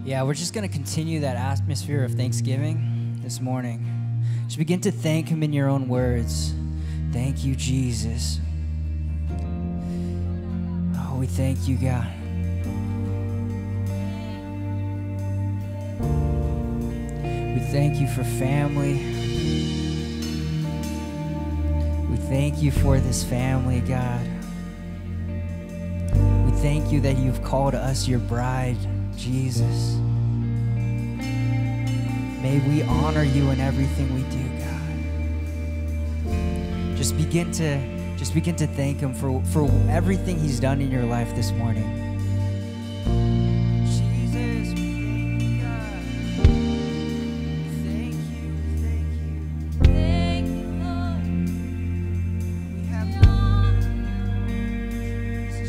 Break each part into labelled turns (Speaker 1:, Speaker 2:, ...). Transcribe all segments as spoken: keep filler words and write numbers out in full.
Speaker 1: Yeah, we're just going to continue that atmosphere of Thanksgiving this morning. Just begin to thank him in your own words. Thank you, Jesus. Oh, we thank you, God. We thank you for family. We thank you for this family, God. We thank you that you've called us your bride, Jesus. May we honor you in everything we do, God. Just begin to, just begin to thank him for, for everything he's done in your life this morning. Jesus, we thank you, God. We thank you, we thank you. Thank you, Lord. We have Jesus,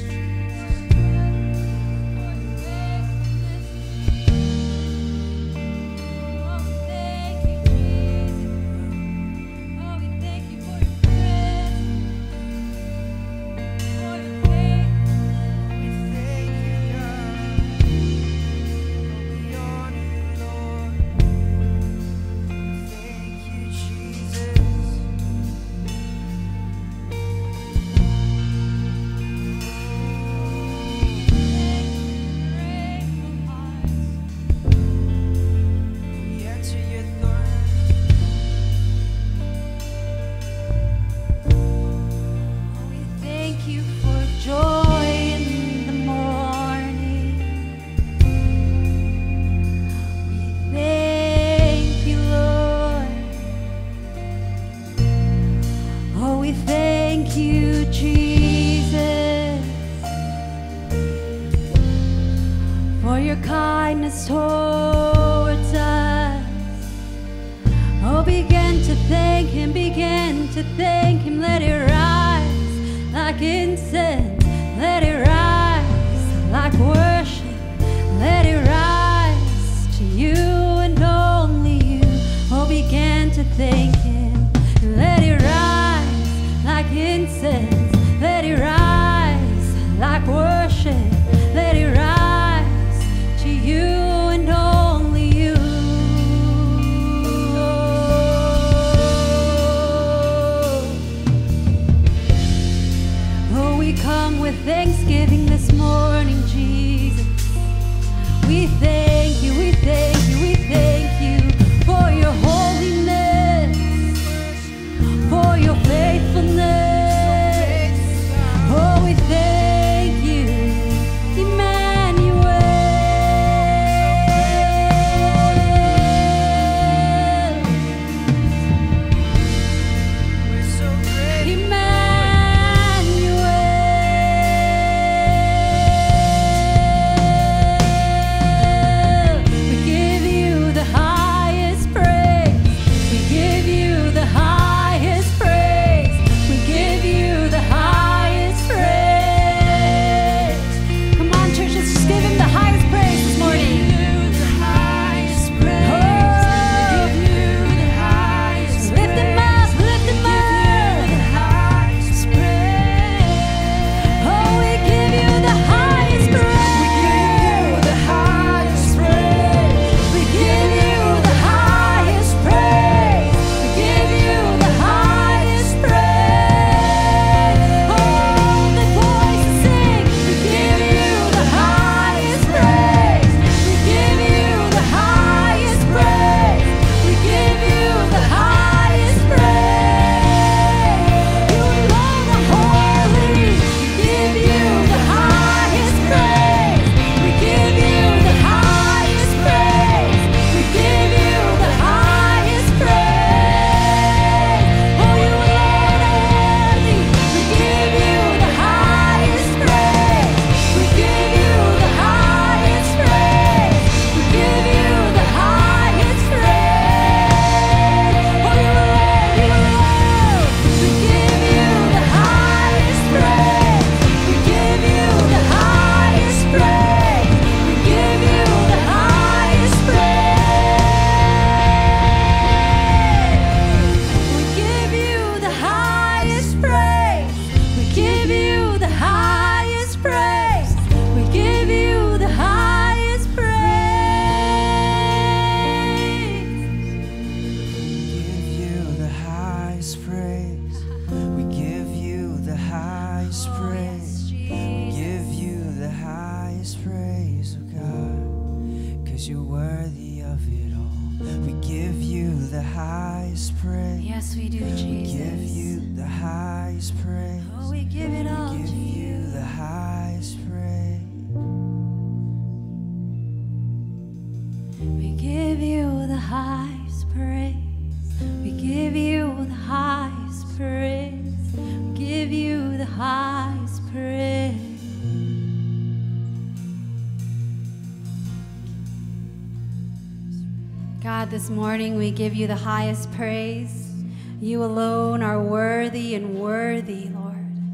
Speaker 1: for your kindness towards us. Oh, begin to thank him, begin to thank him. Let it rise like incense, let it rise like worship, let it rise to you and only you. Oh, begin to thank him, let it rise like incense, let it rise like worship, let it rise to you and only you. Oh, we come with thanksgiving this morning, Jesus. We thank you, we thank you, we thank you for your holiness.
Speaker 2: 'cause you're worthy of it all. We give you the highest praise.
Speaker 1: Yes, we do, Jesus.
Speaker 2: We give you the highest praise.
Speaker 1: Oh, we give it all
Speaker 2: We give
Speaker 1: to
Speaker 2: you
Speaker 1: you.
Speaker 2: the highest praise.
Speaker 1: We give you the highest praise. We give you the highest praise. We give you the highest praise. God, this morning we give you the highest praise. You alone are worthy and worthy, Lord.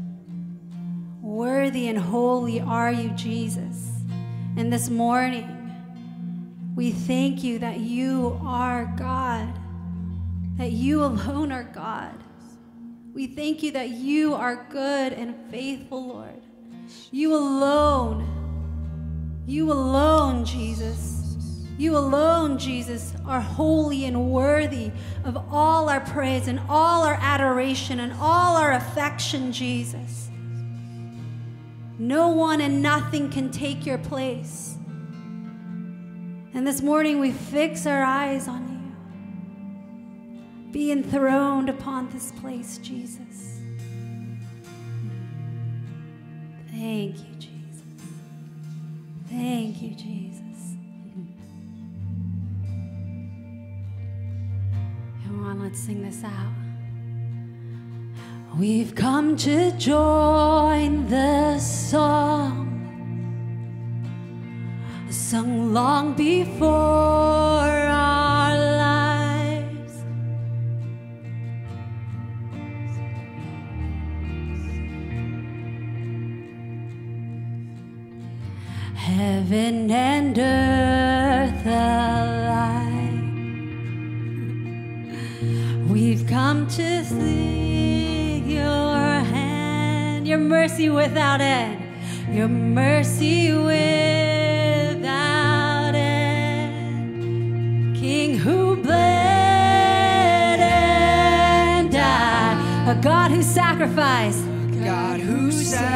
Speaker 1: Worthy and holy are you, Jesus. And this morning, we thank you that you are God, that you alone are God. We thank you that you are good and faithful, Lord. You alone, you alone, Jesus. You alone, Jesus, are holy and worthy of all our praise and all our adoration and all our affection, Jesus. No one and nothing can take your place. And this morning we fix our eyes on you. Be enthroned upon this place, Jesus. Thank you, Jesus. Thank you, Jesus. Come on, let's sing this out. We've come to join the song sung long before our lives. Heaven and earth alike. We've come to sing your hand, your mercy without end, your mercy without end. King who bled and died, a God who sacrificed,
Speaker 2: God who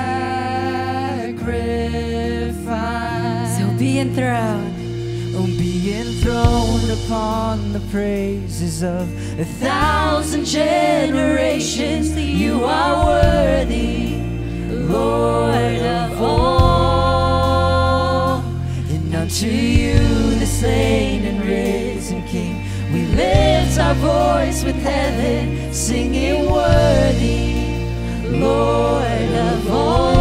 Speaker 2: sacrificed.
Speaker 1: so be enthroned.
Speaker 2: Oh, be enthroned upon the praises of a thousand generations. You are worthy, Lord of all. And unto you, the slain and risen King, we lift our voice with heaven, singing worthy, Lord of all.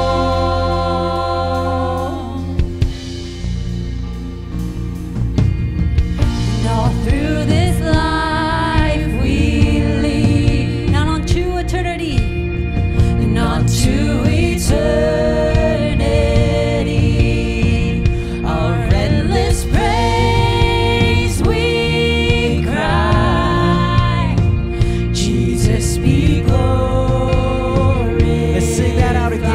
Speaker 1: And all through this life we lead, not unto eternity, and unto eternity. Our endless praise we cry, Jesus be glory.
Speaker 2: Let's sing that out again.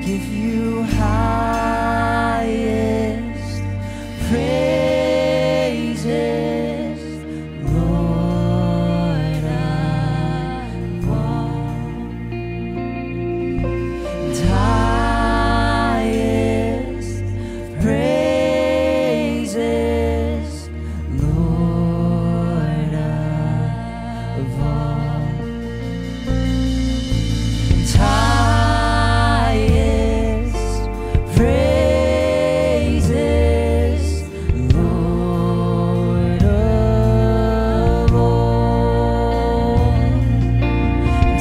Speaker 2: give you highest praises, Lord of all. And highest praises, Lord of all. And highest praises, Lord of all. And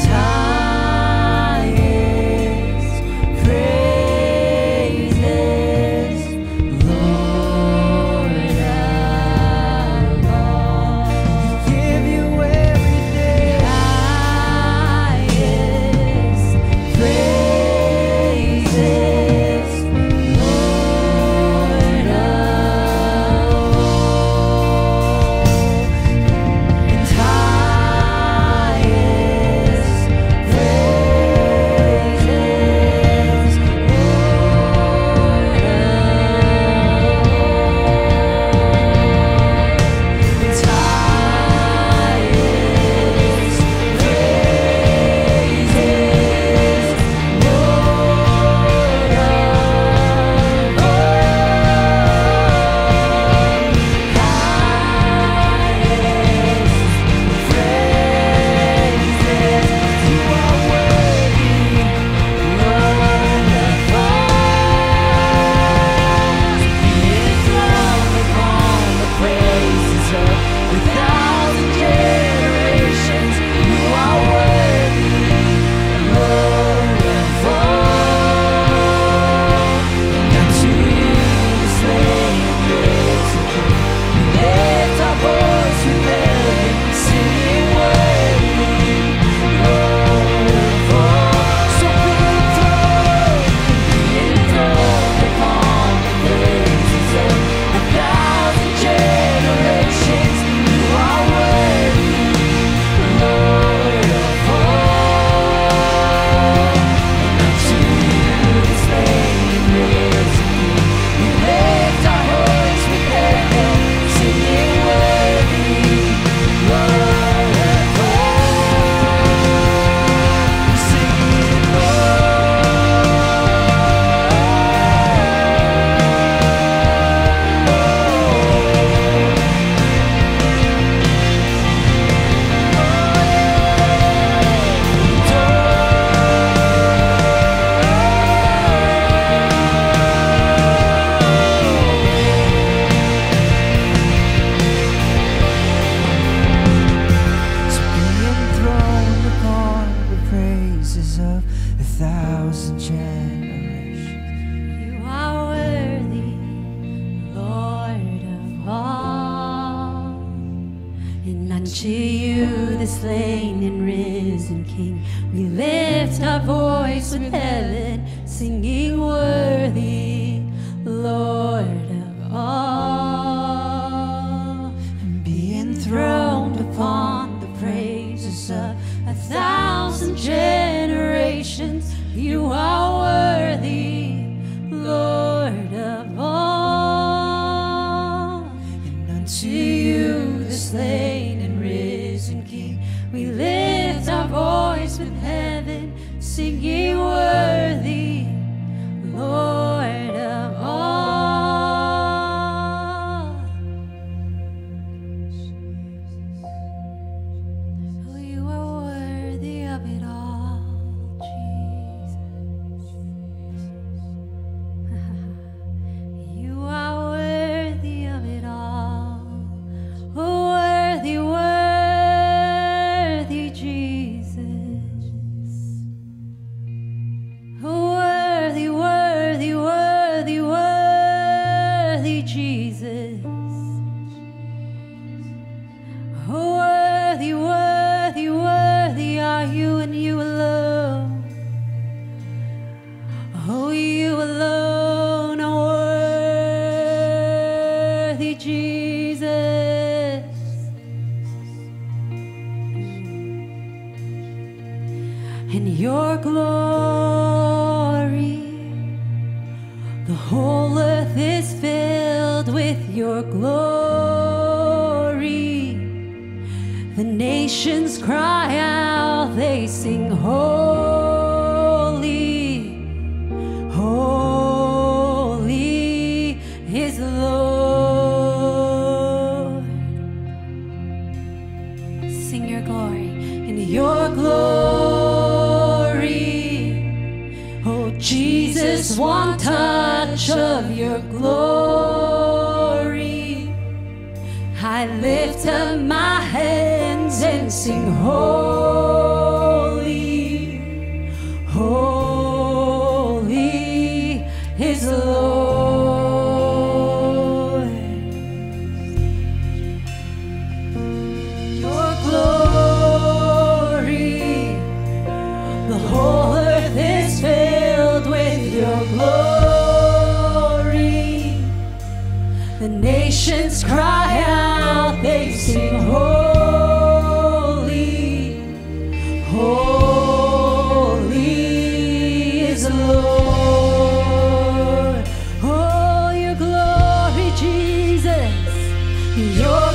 Speaker 2: highest praises, Lord of all. We give you everything. Highest praises, Lord of all. And highest praises, Lord
Speaker 1: To you, the slain and risen King, we lift our voice with heaven, singing worthy, Lord of all. Be enthroned upon the praises of a thousand generations. You are worthy, Lord of all. And unto you, the slain and risen King, we lift our voice with heaven, singing worthy, Lord of all. Oh, you are worthy of it all, Jesus. You are worthy of it all. Oh, worthy, worthy Jesus. Oh, worthy, worthy, worthy, worthy Jesus. Oh, worthy, worthy, worthy are you, and you alone. Oh, you alone are worthy, Jesus. And your glory The whole earth is filled with your glory. The nations cry out, they sing holy, holy is the Lord. Sing your glory, in your glory, oh Jesus, one touch of your glory. I lift up my hands and sing holy, holy is the Lord. Your glory, the whole earth is filled with your glory. The nations cry out, they sing holy, holy is the Lord. Oh, your glory, Jesus, your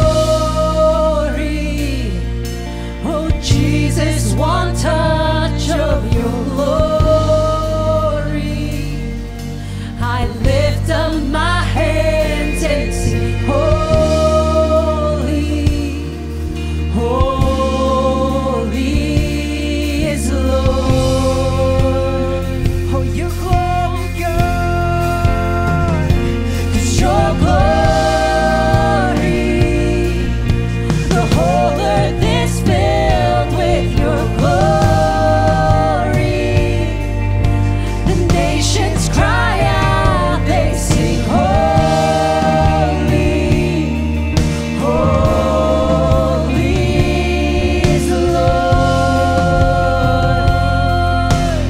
Speaker 1: glory. Oh, Jesus, one touch of your glory. I lift up my hands and sing holy, holy is the Lord. Oh, your glory, God, 'cause your glory, the whole earth is filled with your glory. The nations cry out, they sing holy, holy is the Lord.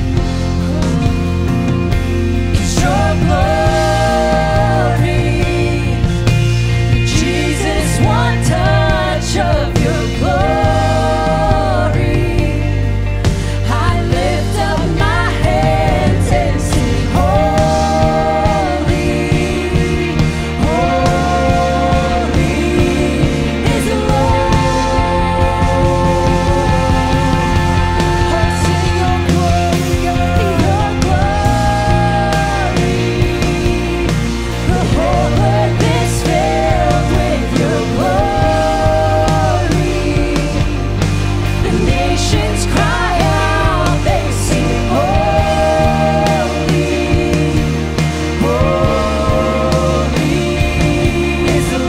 Speaker 1: 'Cause your glory, Jesus, one touch of your glory. I lift up my hands and sing holy, holy is the Lord. Sing your glory, God, your glory. The whole earth is filled with your glory. The nations cry out, they sing holy, holy is the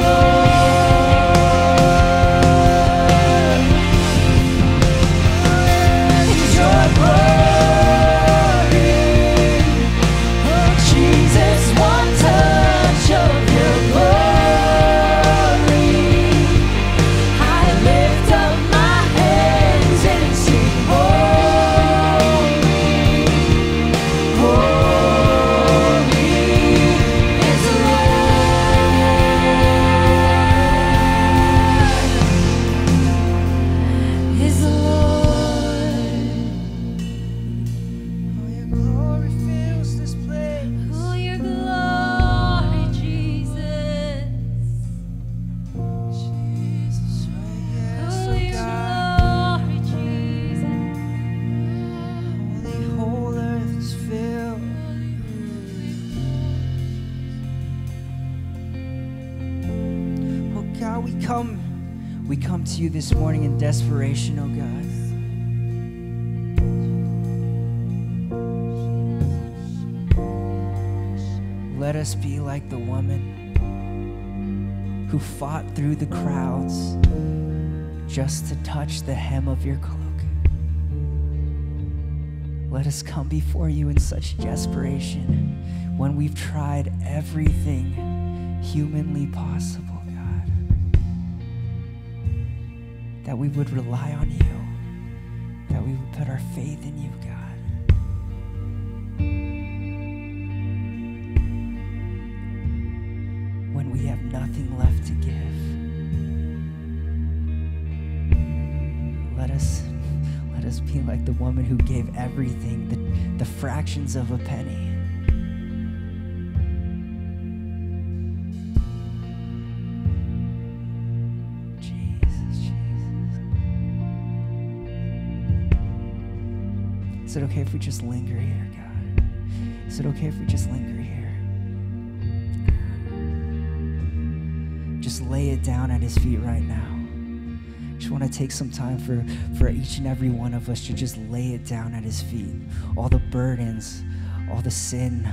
Speaker 1: Lord. It's your glory, oh Jesus, one touch of your glory. I lift up my hands and sing holy, holy is the Lord, is the Lord. Oh, your glory fills this place. Oh, your glory, Jesus. Jesus, oh yes, oh your glory, Jesus. The whole earth is filled. Oh God, we come, we come to you this morning in desperation, oh God. Let us be like the woman who fought through the crowds just to touch the hem of your cloak. Let us come before you in such desperation when we've tried everything humanly possible, God, that we would rely on you, that we would put our faith in you, God. When we have nothing left to give, let us let us be like the woman who gave everything, the, the fractions of a penny,
Speaker 3: Is it okay if we just linger here, God? Is it okay if we just linger here? Just lay it down at his feet right now. Just want to take some time for, for each and every one of us to just lay it down at his feet. All the burdens, all the sin,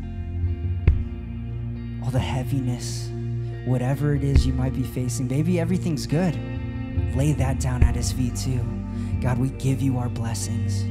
Speaker 3: all the heaviness, whatever it is you might be facing. Maybe everything's good. Lay that down at his feet too. God, we give you our blessings.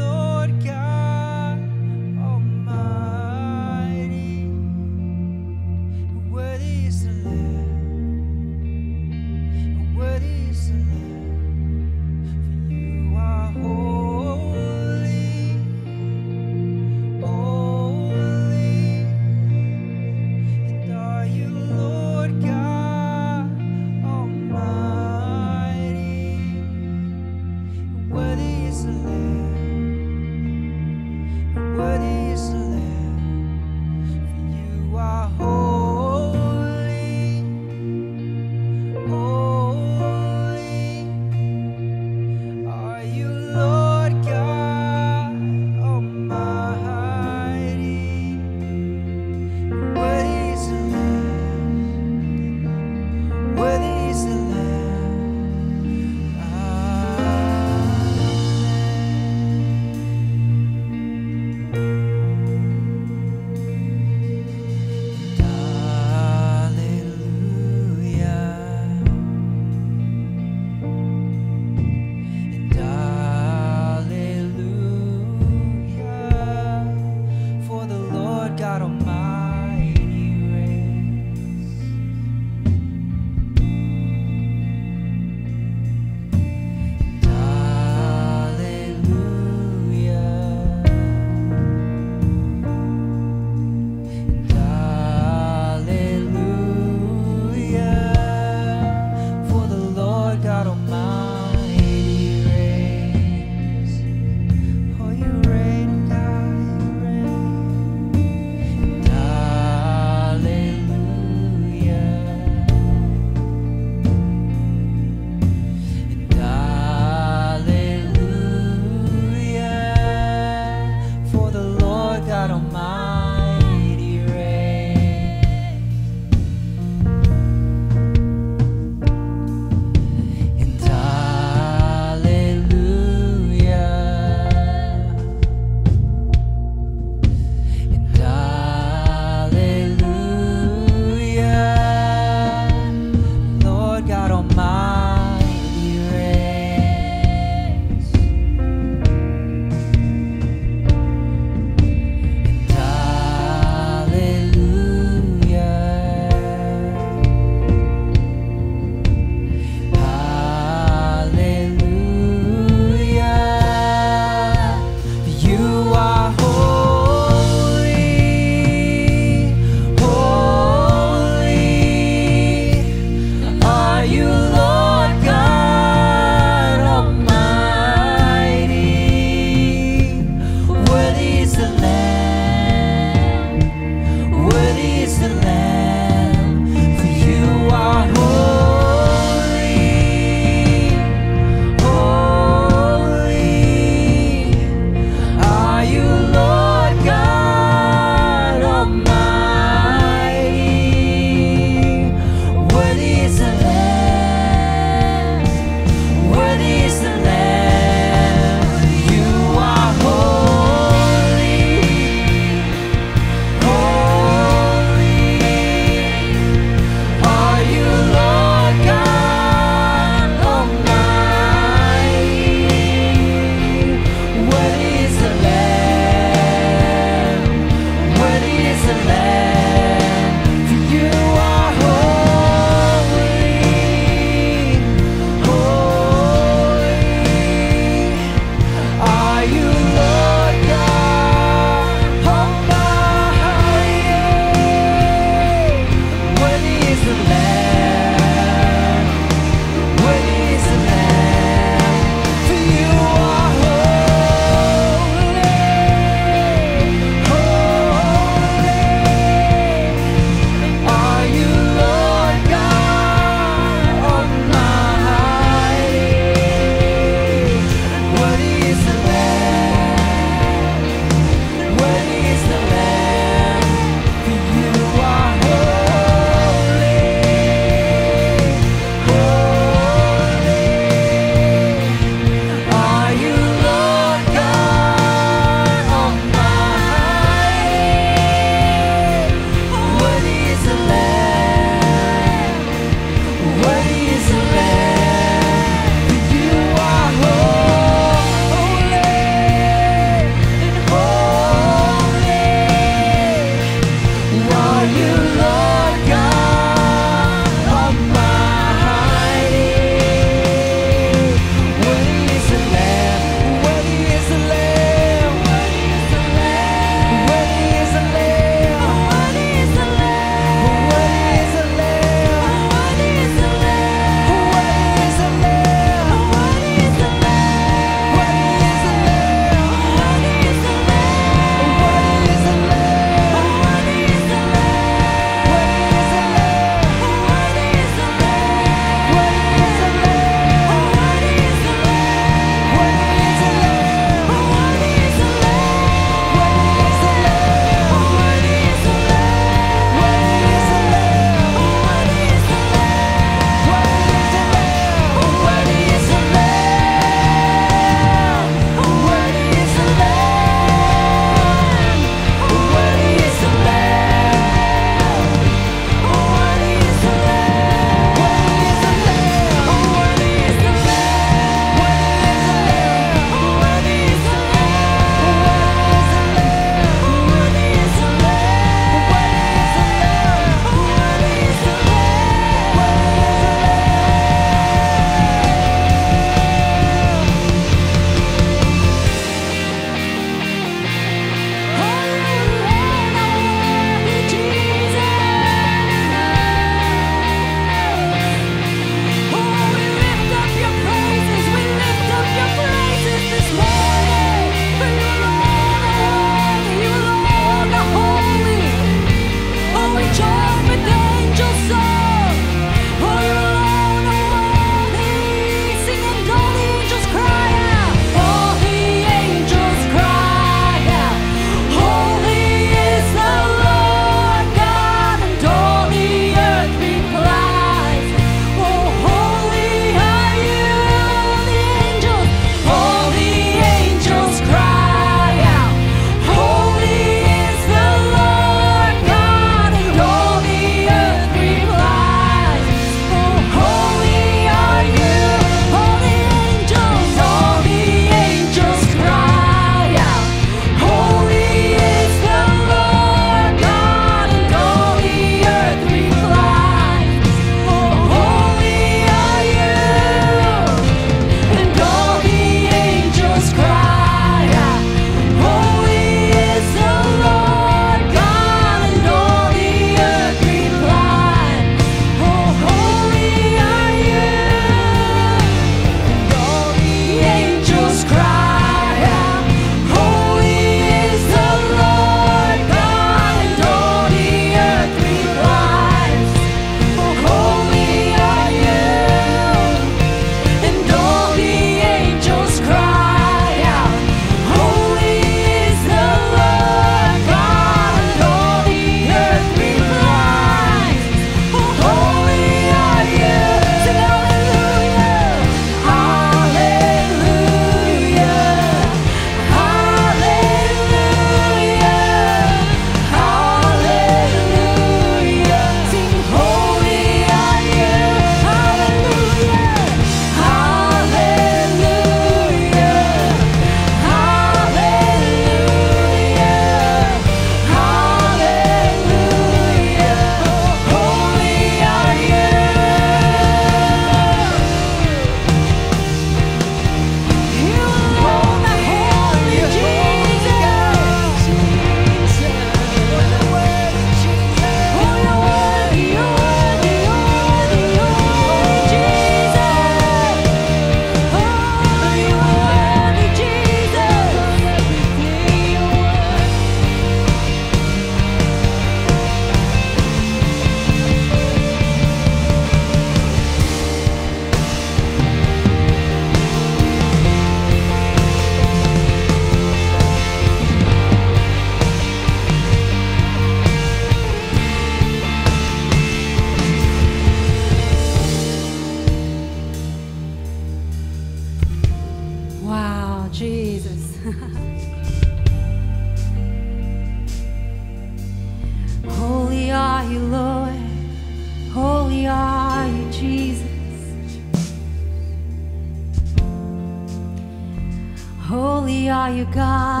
Speaker 1: God.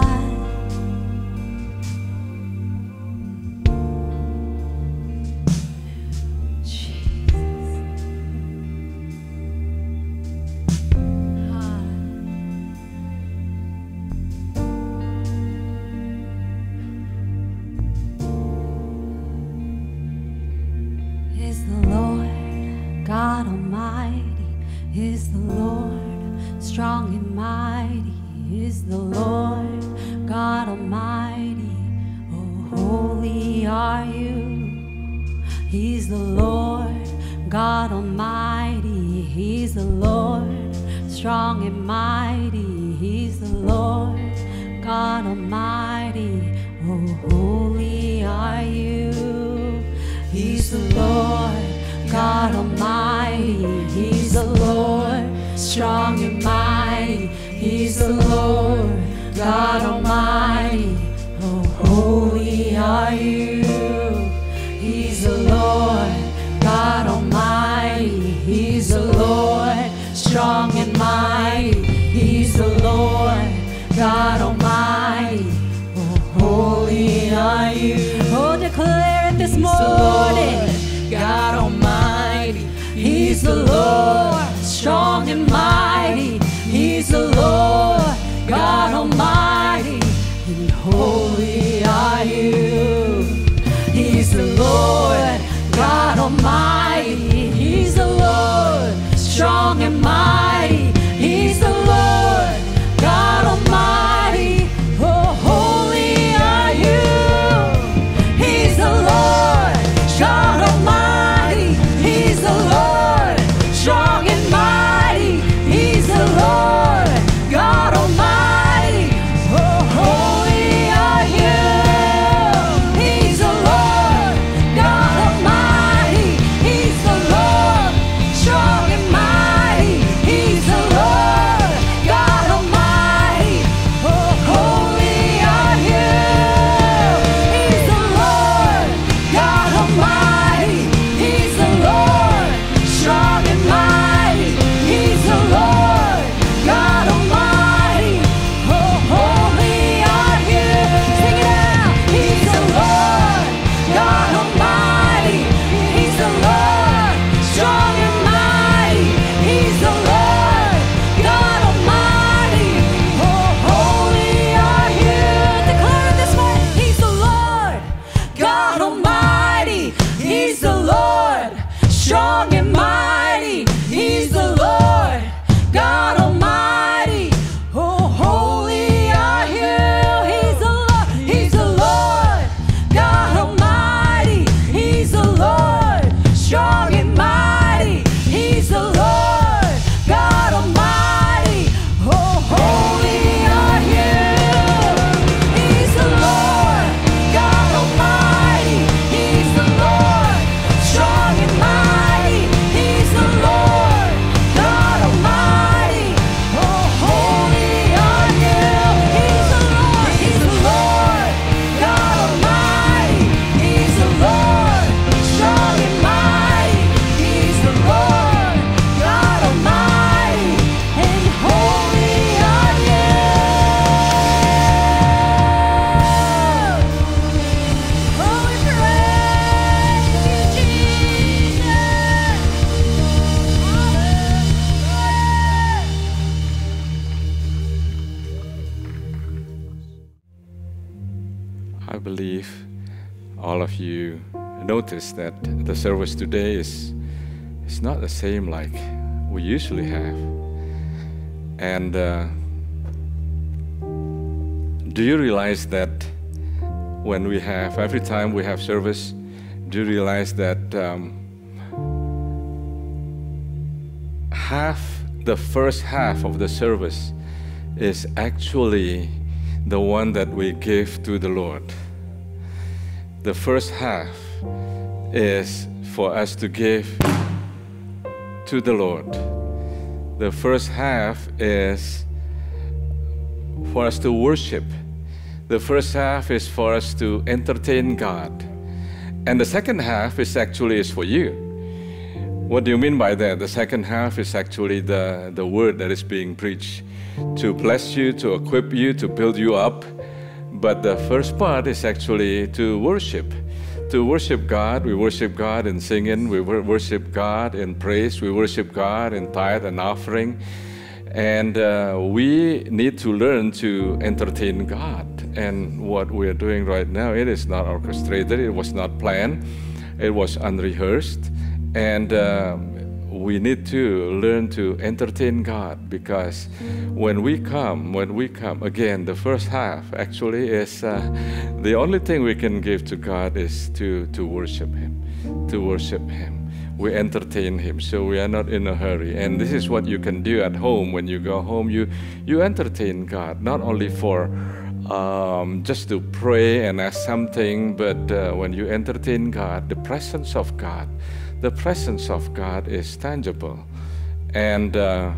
Speaker 1: Is the Lord God Almighty, is the Lord strong and mighty, is the Lord God Almighty, oh holy are you. He's the Lord God Almighty, He's the Lord strong and mighty, He's the Lord God Almighty, oh holy are you. He's the Lord God Almighty, He's the Lord strong and mighty, He's the Lord God Almighty, oh holy are you. He's the Lord God Almighty, He's the Lord strong and mighty, He's the Lord God Almighty, oh holy are you. Oh, declare it this morning. God Almighty, He's the Lord strong and mighty, He's the Lord God Almighty, and holy are you. He's the Lord God Almighty, He's the Lord strong and mighty, He's the Lord God Almighty, oh holy are you. He's the Lord God Almighty, He's the Lord strong and mighty, He's the Lord God Almighty, oh holy are you. He's the Lord God Almighty, He's the Lord strong and mighty, He's the Lord God Almighty, oh holy are you. He's the Lord God Almighty, He's the Lord strong and mighty, He's the Lord God Almighty, oh holy are you. Sing it out. He's the Lord God Almighty, He's the Lord strong and mighty, He's the Lord God Almighty, oh holy are you. Declare it this way. He's the Lord God Almighty, He's the Lord strong and mighty, He's the Lord God Almighty, oh holy are you. He's the Lord, He's the Lord God Almighty, He's the Lord strong and mighty, He's the Lord God Almighty, oh holy are you. He's the Lord God Almighty, He's the Lord strong and mighty, He's the Lord God Almighty, oh holy are you. He's the Lord, He's the Lord God Almighty, He's the Lord strong and mighty, He's the Lord God Almighty, and holy are you. Oh, we praise you, Jesus.
Speaker 4: I believe all of you noticed that the service today is, is not the same like we usually have. And uh, do you realize that when we have, every time we have service, do you realize that um, half, the first half of the service is actually the one that we give to the Lord. The first half is for us to give to the Lord. The first half is for us to worship. The first half is for us to entertain God. And the second half is actually is for you. What do you mean by that? The second half is actually the, the word that is being preached to bless you, to equip you, to build you up. But the first part is actually to worship. To worship God. We worship God in singing. We worship God in praise. We worship God in tithe and offering. And uh, we need to learn to entertain God. And what we are doing right now, it is not orchestrated. It was not planned. It was unrehearsed. And uh, we need to learn to entertain God, because when we come, when we come, again, the first half actually is uh, the only thing we can give to God is to, to worship Him, to worship Him. We entertain Him, so we are not in a hurry. And this is what you can do at home. When you go home, you, you entertain God, not only for um, just to pray and ask something, but uh, when you entertain God, the presence of God, the presence of God is tangible. And uh,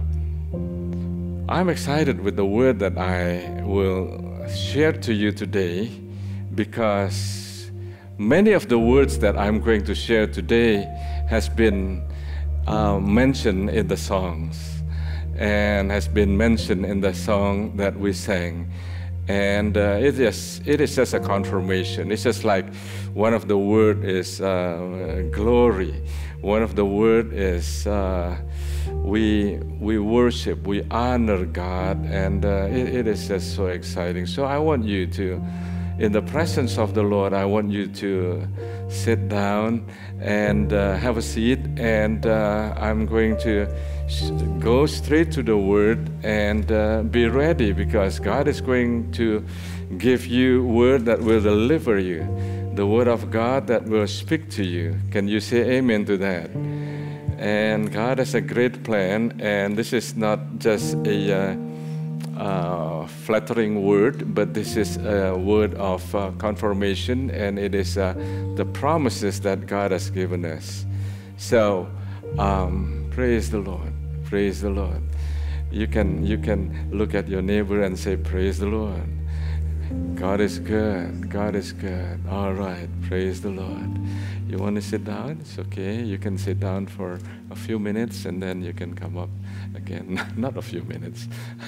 Speaker 4: I'm excited with the word that I will share to you today, because many of the words that I'm going to share today has been uh, mentioned in the songs, and has been mentioned in the song that we sang. And uh, it is it is just a confirmation. It's just like one of the word is uh, glory. One of the word is uh, we we worship, we honor God, and uh, it, it is just so exciting. So I want you to, in the presence of the Lord, I want you to sit down and uh, have a seat, and uh, I'm going to go straight to the Word and uh, be ready, because God is going to give you word that will deliver you, the Word of God that will speak to you. Can you say amen to that? And God has a great plan, and this is not just a uh, uh, flattering word, but this is a word of uh, confirmation, and it is uh, the promises that God has given us. So, um, praise the Lord. Praise the Lord. You can you can look at your neighbor and say, praise the Lord. God is good. God is good. All right. Praise the Lord. You want to sit down? It's okay. You can sit down for a few minutes, and then you can come up again. Not a few minutes.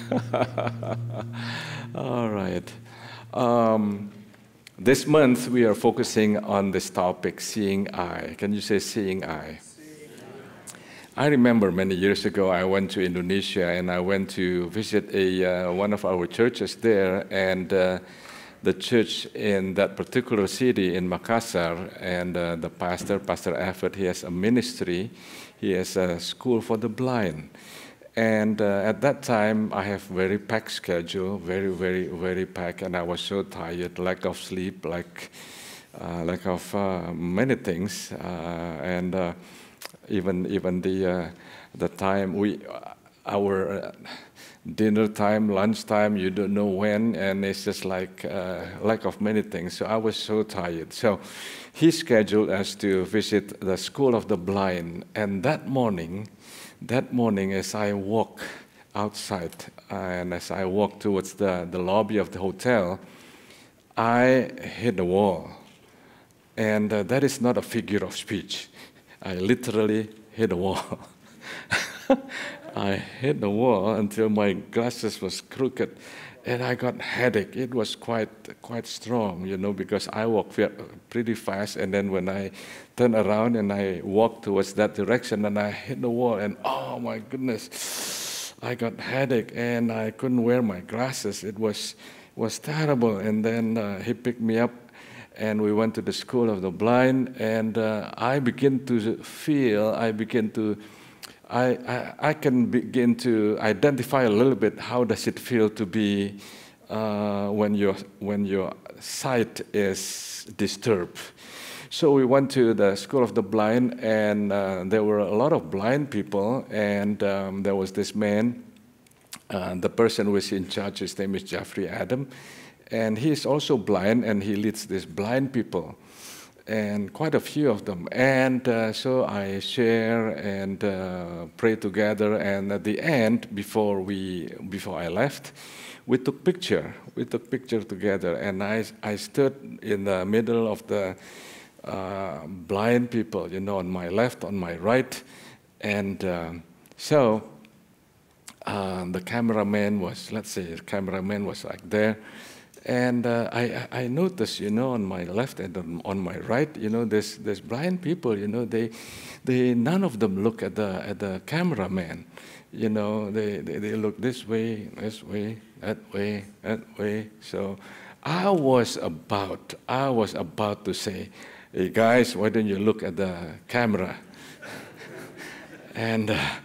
Speaker 4: All right. Um, this month we are focusing on this topic, seeing eye. Can you say seeing eye? I remember many years ago I went to Indonesia, and I went to visit a uh, one of our churches there, and uh, the church in that particular city in Makassar, and uh, the pastor, Pastor Effort, he has a ministry, he has a school for the blind. And uh, at that time I have very packed schedule, very, very, very packed, and I was so tired, lack of sleep, like, uh, lack of uh, many things, uh, and uh, Even even the uh, the time we our uh, dinner time, lunch time, you don't know when, and it's just like uh, lack of many things. So I was so tired. So he scheduled us to visit the School of the Blind, and that morning, that morning as I walk outside and as I walk towards the the lobby of the hotel, I hit the wall, and uh, that is not a figure of speech. I literally hit a wall. I hit the wall until my glasses was crooked, and I got headache. It was quite quite strong, you know, because I walk pretty fast, and then when I turn around and I walk towards that direction, and I hit the wall, and oh my goodness, I got headache, and I couldn't wear my glasses. It was was terrible. And then uh, he picked me up, and we went to the School of the Blind, and uh, I begin to feel, I begin to, I, I, I can begin to identify a little bit how does it feel to be uh, when your when your sight is disturbed. So we went to the School of the Blind, and uh, there were a lot of blind people, and um, there was this man, uh, the person who was in charge, his name is Jeffrey Adam. And he is also blind, and he leads these blind people, and quite a few of them. And uh, so I share and uh, pray together. And at the end, before we before I left, we took picture. We took picture together, and I I stood in the middle of the uh, blind people, you know, on my left, on my right, and uh, so uh, the cameraman was, let's say, the cameraman was like there. And uh, I, I noticed, you know, on my left and on, on my right, you know, there's, there's blind people, you know, they, they, none of them look at the, at the cameraman. You know, they, they, they look this way, this way, that way, that way. So I was about, I was about to say, hey guys, why don't you look at the camera? And uh,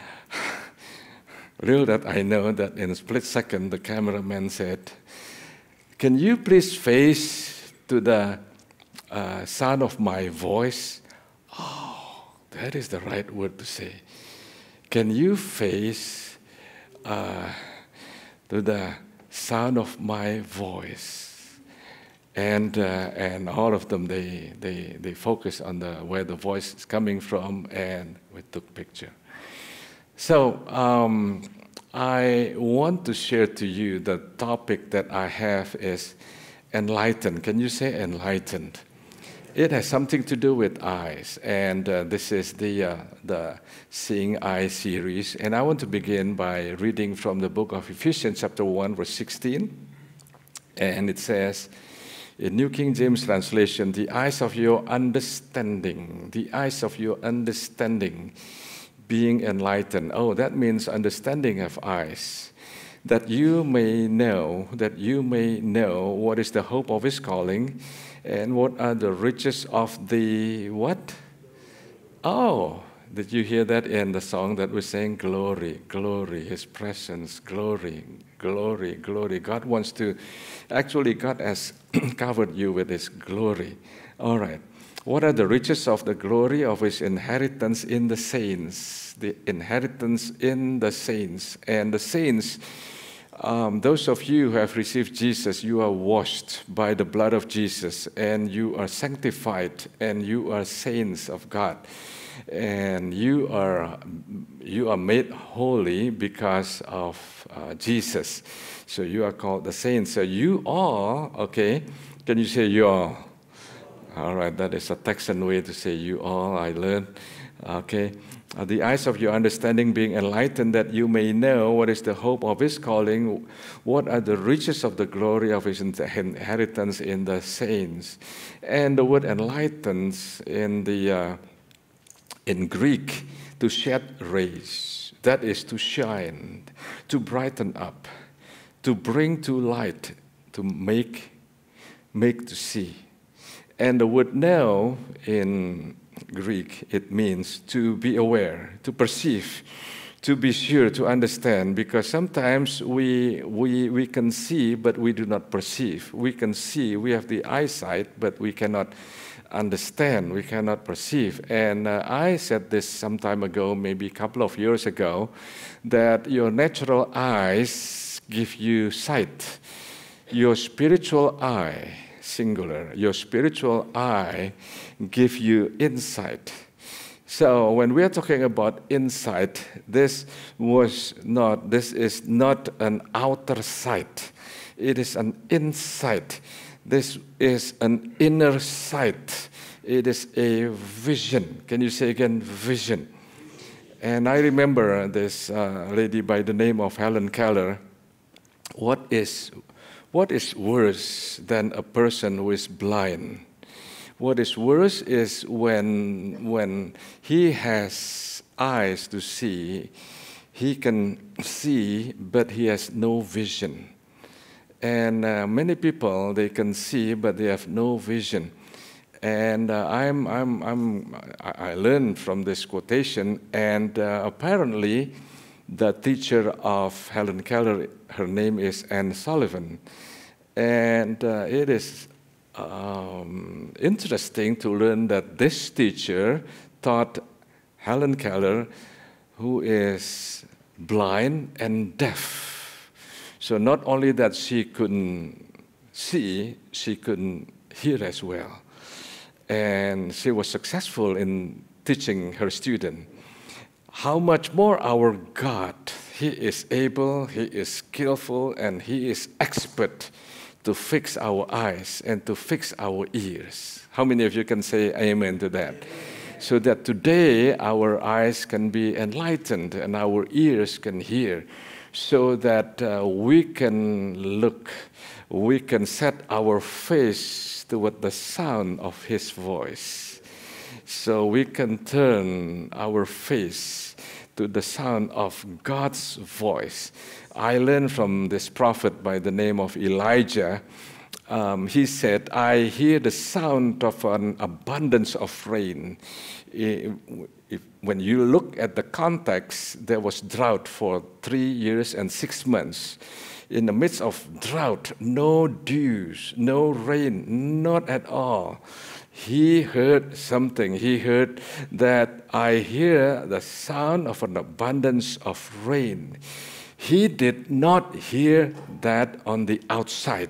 Speaker 4: little that I know that in a split second, the cameraman said, can you please face to the uh, sound of my voice? Oh, that is the right word to say. Can you face uh, to the sound of my voice? And uh, and all of them, they they they focus on the where the voice is coming from, and we took picture. So. Um, I want to share to you the topic that I have is enlightened. Can you say enlightened? It has something to do with eyes, and uh, this is the uh, the Seeing Eyes series. And I want to begin by reading from the book of Ephesians, chapter one, verse sixteen, and it says, in New King James translation, "The eyes of your understanding, the eyes of your understanding." Being enlightened. Oh, that means understanding of eyes, that you may know, that you may know what is the hope of his calling, and what are the riches of the what? Oh, did you hear that in the song that we sang? Glory, glory, his presence, glory, glory, glory. God wants to, actually God has covered you with his glory. All right. What are the riches of the glory of his inheritance in the saints? The inheritance in the saints. And the saints, um, those of you who have received Jesus, you are washed by the blood of Jesus, and you are sanctified, and you are saints of God. And you are, you are made holy because of uh, Jesus. So you are called the saints. So you all, okay, can you say you all? All right, that is a Texan way to say you all, I learned. Okay. Uh, the eyes of your understanding being enlightened, that you may know what is the hope of his calling, what are the riches of the glory of his inheritance in the saints. And the word enlightens in the uh, in Greek, to shed rays, that is to shine, to brighten up, to bring to light, to make, make to see. And the word know in Greek, it means to be aware, to perceive, to be sure, to understand, because sometimes we, we, we can see, but we do not perceive. We can see, we have the eyesight, but we cannot understand, we cannot perceive. And uh, I said this some time ago, maybe a couple of years ago, that your natural eyes give you sight. Your spiritual eye, singular, your spiritual eye give you insight. So when we are talking about insight, this was not, this is not an outer sight. It is an insight. This is an inner sight. It is a vision. Can you say again, vision? And I remember this uh, lady by the name of Helen Keller. What is What is worse than a person who is blind? What is worse is when, when he has eyes to see, he can see, but he has no vision. And uh, many people, they can see, but they have no vision. And uh, I'm, I'm, I'm, I learned from this quotation, and uh, apparently, the teacher of Helen Keller, her name is Anne Sullivan. And uh, it is um, interesting to learn that this teacher taught Helen Keller, who is blind and deaf. So not only that she couldn't see, she couldn't hear as well. And she was successful in teaching her student. How much more our God, he is able, he is skillful, and he is expert to fix our eyes and to fix our ears. How many of you can say amen to that? so that today our eyes can be enlightened and our ears can hear, so that uh, we can look, we can set our face toward the sound of His voice. So we can turn our face to the sound of God's voice. I learned from this prophet by the name of Elijah. Um, he said, I hear the sound of an abundance of rain. If, if, when you look at the context, there was drought for three years and six months. In the midst of drought, no dews, no rain, not at all. He heard something. He heard that I hear the sound of an abundance of rain. He did not hear that on the outside.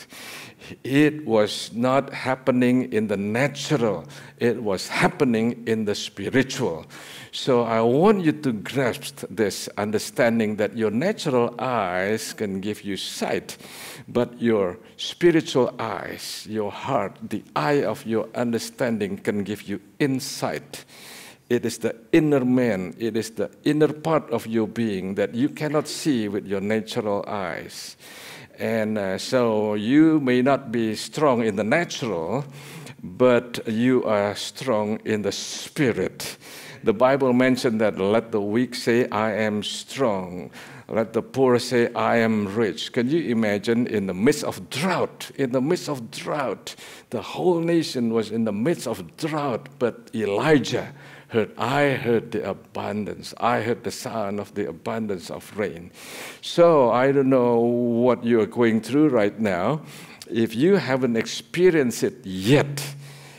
Speaker 4: It was not happening in the natural. It was happening in the spiritual. So I want you to grasp this understanding that your natural eyes can give you sight, but your spiritual eyes, your heart, the eye of your understanding can give you insight. It is the inner man, it is the inner part of your being that you cannot see with your natural eyes. And uh, so you may not be strong in the natural, but you are strong in the spirit. The Bible mentioned that let the weak say, I am strong. Let the poor say, I am rich. Can you imagine in the midst of drought, in the midst of drought, the whole nation was in the midst of drought, but Elijah heard, I heard the abundance. I heard the sound of the abundance of rain. So I don't know what you are going through right now. If you haven't experienced it yet,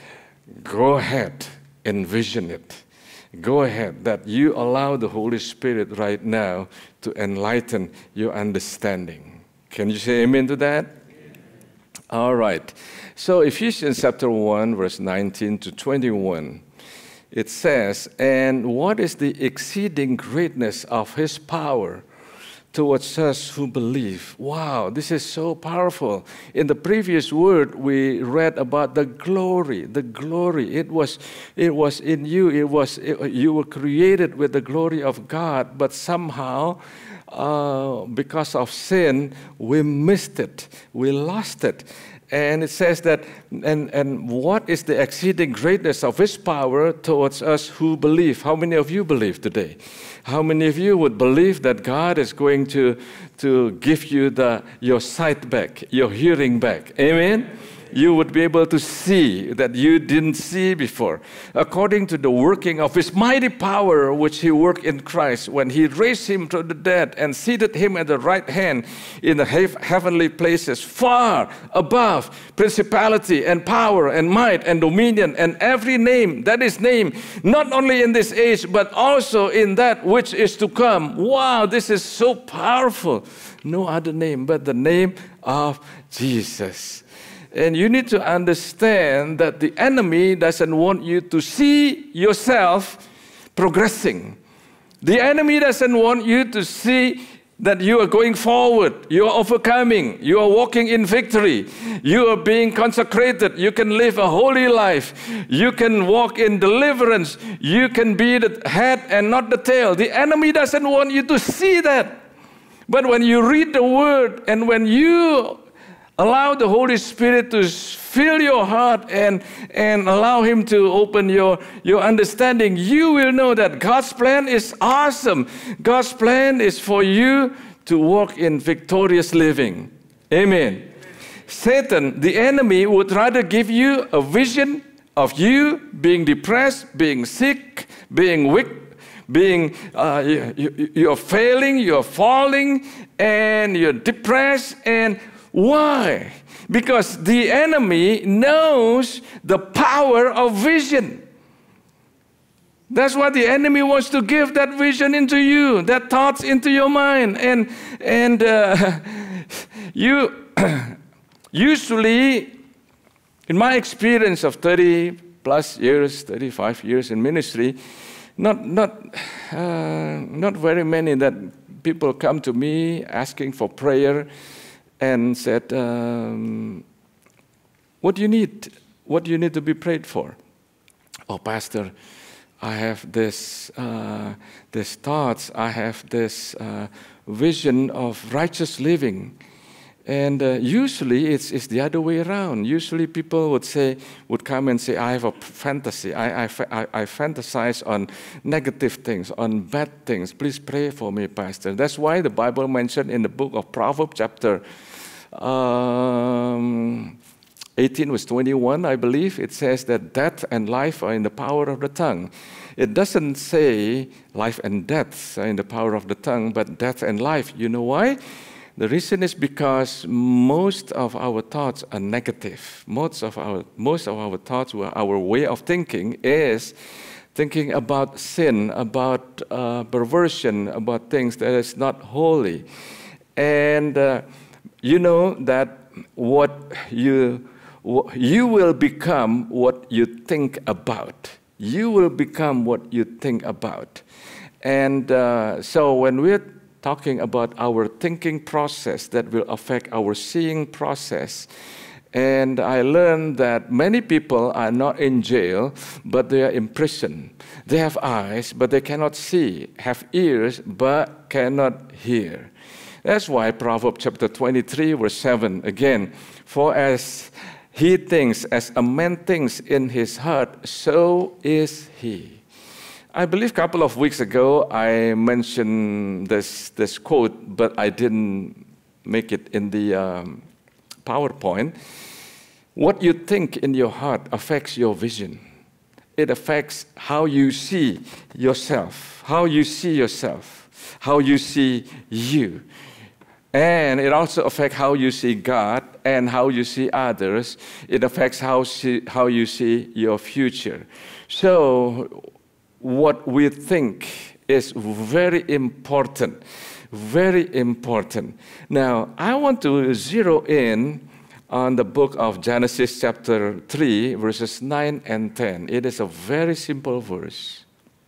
Speaker 4: go ahead, envision it. Go ahead, that you allow the Holy Spirit right now to enlighten your understanding. Can you say amen to that? Amen. All right. So Ephesians chapter one, verse nineteen to twenty-one. It says, and what is the exceeding greatness of His power towards us who believe? Wow, this is so powerful. In the previous word, we read about the glory, the glory. It was, it was in you. It was, it, you were created with the glory of God, but somehow, uh, because of sin, we missed it. We lost it. And it says that, and, and what is the exceeding greatness of His power towards us who believe? How many of you believe today? How many of you would believe that God is going to, to give you the, your sight back, your hearing back? Amen? You would be able to see that you didn't see before. According to the working of His mighty power, which He worked in Christ, when He raised Him from the dead and seated Him at the right hand in the heavenly places, far above principality and power and might and dominion and every name that is named, not only in this age, but also in that which is to come. Wow, this is so powerful. No other name but the name of Jesus. And you need to understand that the enemy doesn't want you to see yourself progressing. The enemy doesn't want you to see that you are going forward, you are overcoming, you are walking in victory, you are being consecrated, you can live a holy life, you can walk in deliverance, you can be the head and not the tail. The enemy doesn't want you to see that. But when you read the Word and when you allow the Holy Spirit to fill your heart and, and allow Him to open your, your understanding, you will know that God's plan is awesome. God's plan is for you to walk in victorious living. Amen. Amen. Satan, the enemy, would rather give you a vision of you being depressed, being sick, being weak, being, uh, you, you, you're failing, you're falling, and you're depressed, and why? Because the enemy knows the power of vision. That's why the enemy wants to give that vision into you, that thoughts into your mind. And, and uh, you usually, in my experience of thirty plus years, thirty-five years in ministry, not, not, uh, not very many that people come to me asking for prayer and said, um, what do you need? What do you need to be prayed for? oh, Pastor, I have this, uh, this thoughts, I have this uh, vision of righteous living. And uh, usually it's, it's the other way around. Usually people would say, would come and say, I have a fantasy. I, I, I, I fantasize on negative things, on bad things. Please pray for me, Pastor. That's why the Bible mentioned in the book of Proverbs, chapter um, eighteen, verse twenty-one, I believe, it says that death and life are in the power of the tongue. It doesn't say life and death are in the power of the tongue, but death and life. You know why? The reason is because most of our thoughts are negative. Most of our, most of our thoughts, our way of thinking is thinking about sin, about uh, perversion, about things that is not holy. And uh, you know that what you, you will become what you think about. You will become what you think about. And uh, so when we're talking about our thinking process that will affect our seeing process. And I learned that many people are not in jail, but they are in prison. They have eyes, but they cannot see, have ears, but cannot hear. That's why Proverbs chapter twenty-three, verse seven, again, for as he thinks, as a man thinks in his heart, so is he. I believe a couple of weeks ago I mentioned this, this quote, but I didn't make it in the um, PowerPoint. What you think in your heart affects your vision. It affects how you see yourself, how you see yourself, how you see you. And it also affects how you see God and how you see others. It affects how, see, how you see your future. So, what we think is very important, very important. Now, I want to zero in on the book of Genesis chapter three, verses nine and ten. It is a very simple verse.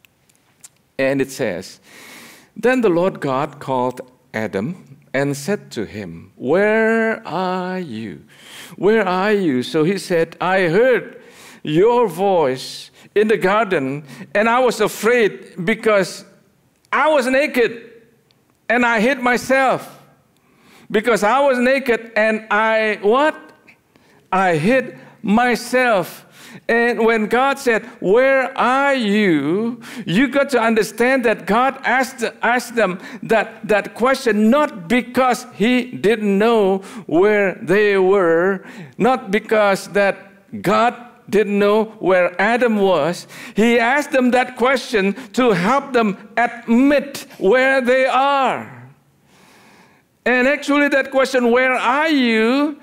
Speaker 4: And it says, then the Lord God called Adam and said to him, where are you? Where are you? So he said, I heard your voice in the garden, and I was afraid because I was naked and I hid myself. Because I was naked and I, what? I hid myself. And when God said, where are you? You got to understand that God asked, asked them that, that question not because he didn't know where they were, not because that God didn't know where Adam was. He asked them that question to help them admit where they are. And actually that question, where are you?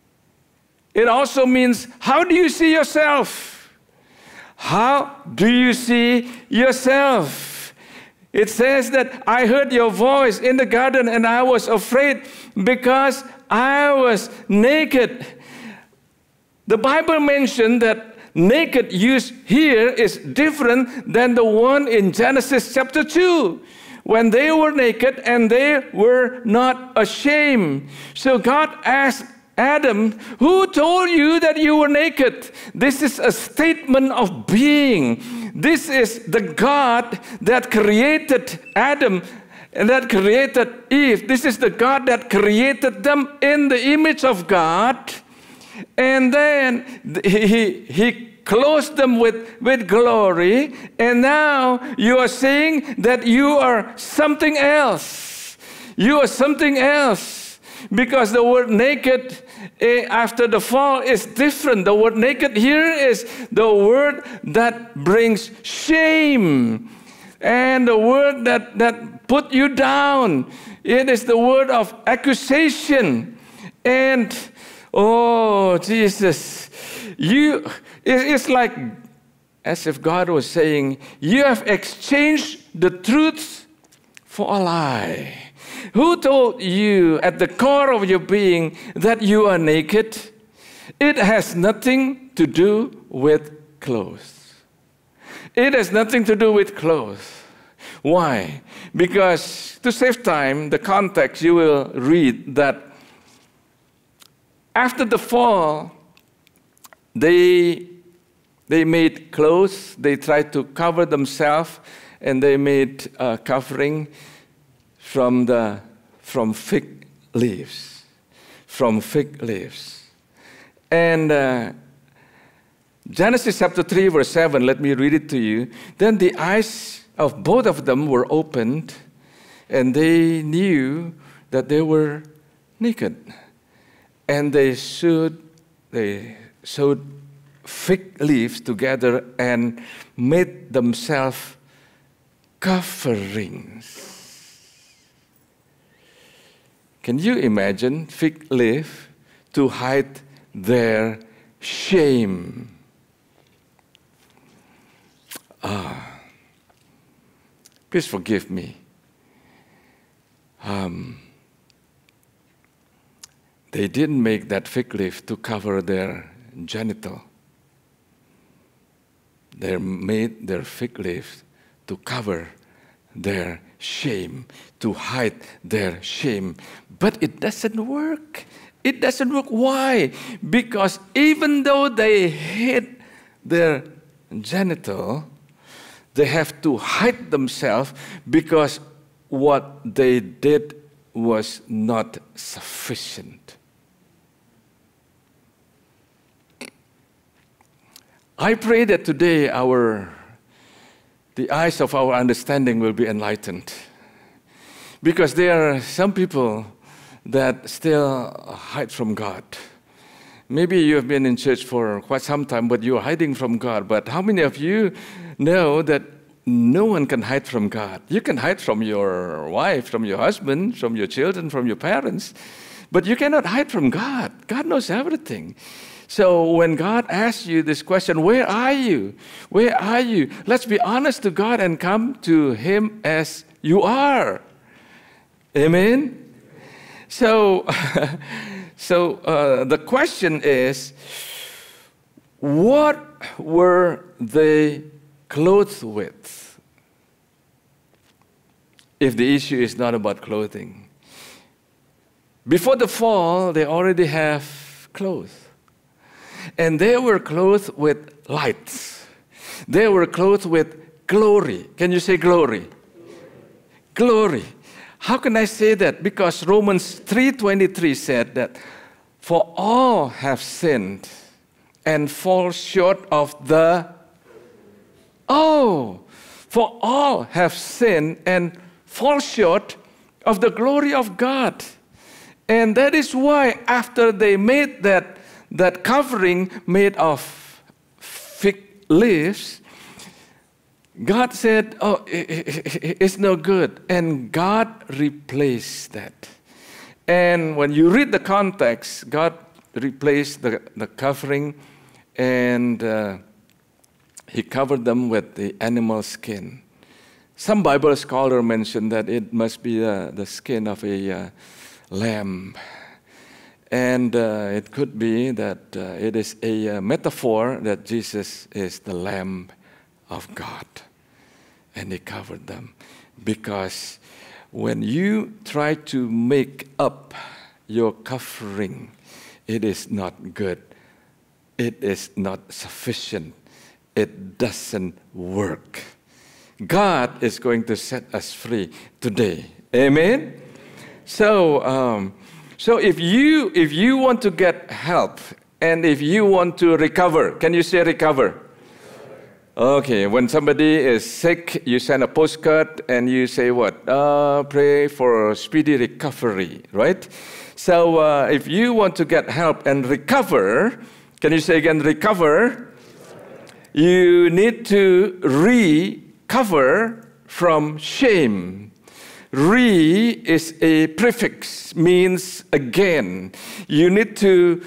Speaker 4: It also means, how do you see yourself? How do you see yourself? It says that I heard your voice in the garden and I was afraid because I was naked. The Bible mentioned that naked used here is different than the one in Genesis chapter two, when they were naked and they were not ashamed. So God asked Adam, who told you that you were naked? This is a statement of being. This is the God that created Adam and that created Eve. This is the God that created them in the image of God. And then he, he clothed them with, with glory. And now you are saying that you are something else. You are something else. Because the word naked eh, after the fall is different. The word naked here is the word that brings shame. And the word that, that put you down. It is the word of accusation. And oh, Jesus, you, it's like as if God was saying, you have exchanged the truth for a lie. Who told you at the core of your being that you are naked? It has nothing to do with clothes. It has nothing to do with clothes. Why? Because to save time, the context, you will read that after the fall, they They made clothes. They tried to cover themselves, and they made a covering from the from fig leaves, from fig leaves. And uh, Genesis chapter three, verse seven, let me read it to you. Then the eyes of both of them were opened, and they knew that they were naked. And they sewed, they sewed fig leaves together and made themselves coverings. Can you imagine fig leaf to hide their shame? Ah, please forgive me. Um, they didn't make that fig leaf to cover their genital. They made their fig leaf to cover their shame, to hide their shame. But it doesn't work. It doesn't work. Why? Because even though they hid their genital, they have to hide themselves because what they did was not sufficient. I pray that today our the eyes of our understanding will be enlightened. Because there are some people that still hide from God. Maybe you have been in church for quite some time, but you are hiding from God. But how many of you know that no one can hide from God? You can hide from your wife, from your husband, from your children, from your parents, but you cannot hide from God. God knows everything. So when God asks you this question, where are you? Where are you? Let's be honest to God and come to Him as you are. Amen? So, so uh, the question is, what were they clothed with? If the issue is not about clothing. Before the fall, they already have clothes. And they were clothed with light. They were clothed with glory. Can you say glory? Glory. Glory. How can I say that? Because Romans three twenty-three said that, for all have sinned and fall short of the... Oh! For all have sinned and fall short of the glory of God. And that is why after they made that that covering made of fig leaves, God said, oh, it's no good. And God replaced that. And when you read the context, God replaced the, the covering and uh, He covered them with the animal skin. Some Bible scholar mentioned that it must be uh, the skin of a uh, lamb. And uh, it could be that uh, it is a uh, metaphor that Jesus is the Lamb of God. And He covered them. Because when you try to make up your covering, it is not good. It is not sufficient. It doesn't work. God is going to set us free today. Amen? So, um, So if you if you want to get help and if you want to recover, can you say recover? Okay, when somebody is sick, you send a postcard and you say what? Uh, pray for speedy recovery, right? So uh, if you want to get help and recover, can you say again recover? You need to recover from shame. Re is a prefix, means again. You need to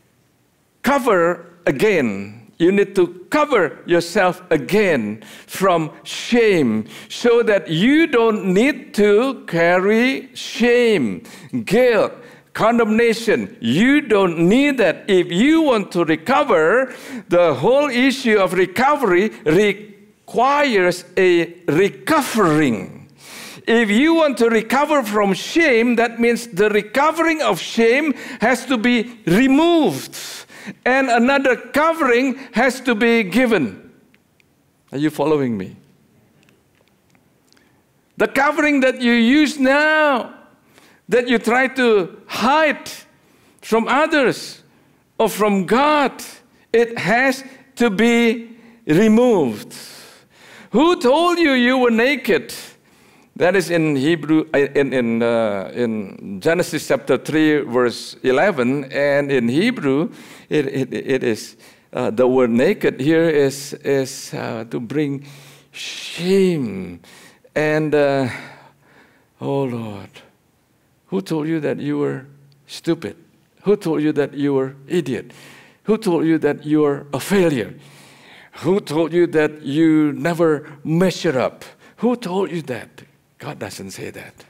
Speaker 4: cover again. You need to cover yourself again from shame so that you don't need to carry shame, guilt, condemnation. You don't need that. If you want to recover, the whole issue of recovery requires a recovering. If you want to recover from shame, that means the recovering of shame has to be removed. and another covering has to be given. Are you following me? The covering that you use now, that you try to hide from others or from God, it has to be removed. Who told you you were naked? That is in Hebrew, in in uh, in Genesis chapter three, verse eleven, and in Hebrew, it it, it is uh, the word naked here is is uh, to bring shame. And, uh, oh Lord, who told you that you were stupid? Who told you that you were idiot? Who told you that you were a failure? Who told you that you never measure up? Who told you that? God doesn't say that.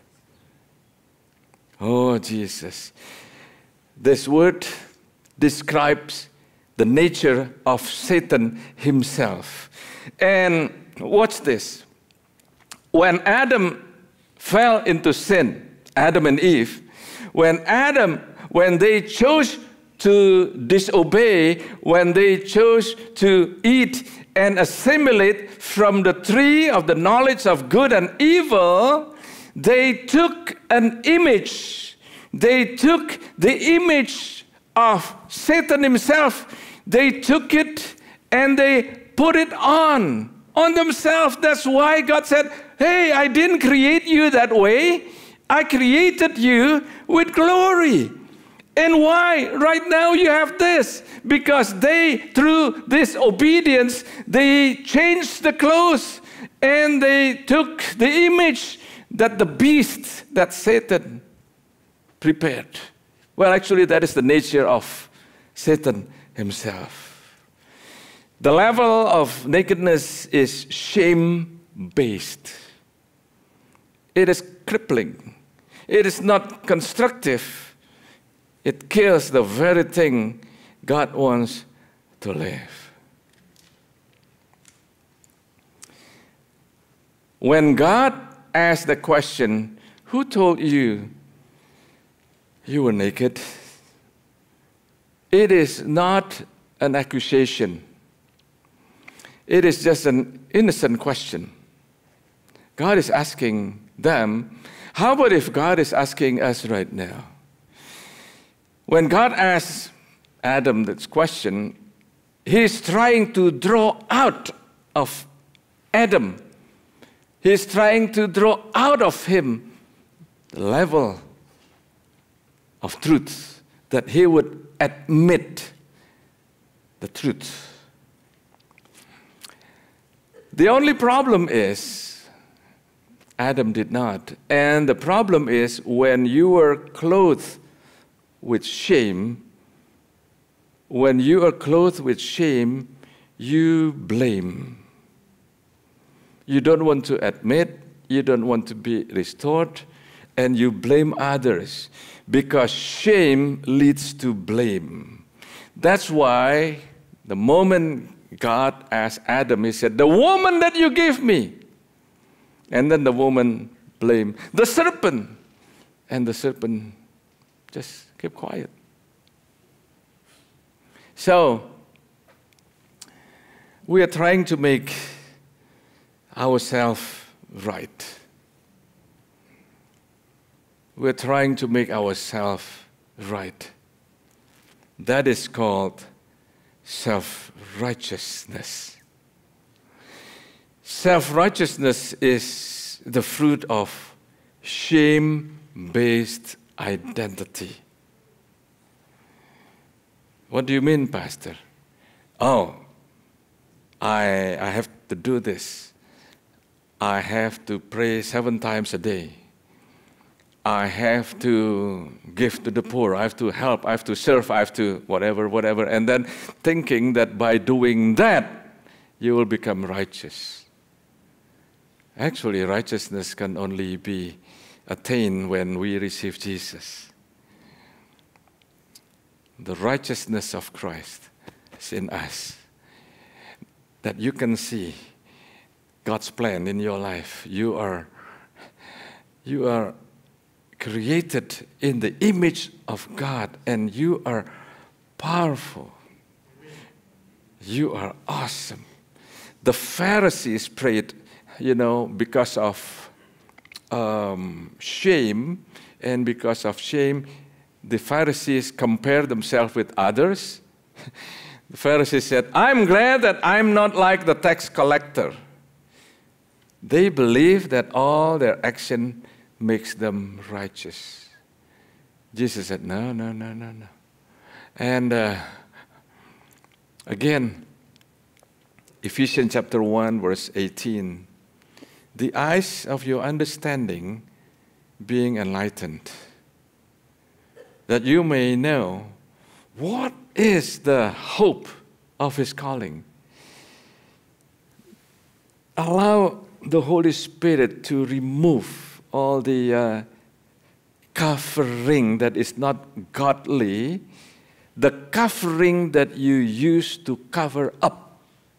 Speaker 4: Oh, Jesus. This word describes the nature of Satan himself. And watch this. When Adam fell into sin, Adam and Eve, when Adam, when they chose to disobey, when they chose to eat and assimilate from the tree of the knowledge of good and evil, they took an image. They took the image of Satan himself. They took it and they put it on, on themselves. That's why God said, hey, I didn't create you that way. I created you with glory. And why? Right now you have this. Because they, through this obedience, they changed the clothes and they took the image that the beast, that Satan prepared. Well, actually, that is the nature of Satan himself. The level of nakedness is shame-based. It is crippling. It is not constructive. It kills the very thing God wants to live. When God asked the question, who told you you were naked? It is not an accusation. It is just an innocent question. God is asking them. How about if God is asking us right now? When God asks Adam this question, He's trying to draw out of Adam. He's trying to draw out of him the level of truth, that he would admit the truth. The only problem is Adam did not. And the problem is when you were clothed with shame, when you are clothed with shame, you blame. You don't want to admit, you don't want to be restored, and you blame others because shame leads to blame. That's why the moment God asked Adam, He said, the woman that you gave me. And then the woman blamed the serpent. And the serpent just kept quiet. So, we are trying to make ourselves right. We're trying to make ourselves right. That is called self-righteousness. Self-righteousness is the fruit of shame-based identity. What do you mean, Pastor? Oh, I, I have to do this. I have to pray seven times a day. I have to give to the poor. I have to help. I have to serve. I have to whatever, whatever. And then thinking that by doing that, you will become righteous. Actually, righteousness can only be attained when we receive Jesus. The righteousness of Christ is in us. That you can see God's plan in your life. You are, you are created in the image of God, and you are powerful. You are awesome. The Pharisees prayed, you know, because of um, shame, and because of shame, the Pharisees compared themselves with others. The Pharisees said, I'm glad that I'm not like the tax collector. They believe that all their action makes them righteous. Jesus said, no, no, no, no, no. And uh, again, Ephesians chapter one, verse eighteen, the eyes of your understanding being enlightened, that you may know what is the hope of his calling. Allow the Holy Spirit to remove all the uh, covering that is not godly, the covering that you use to cover up.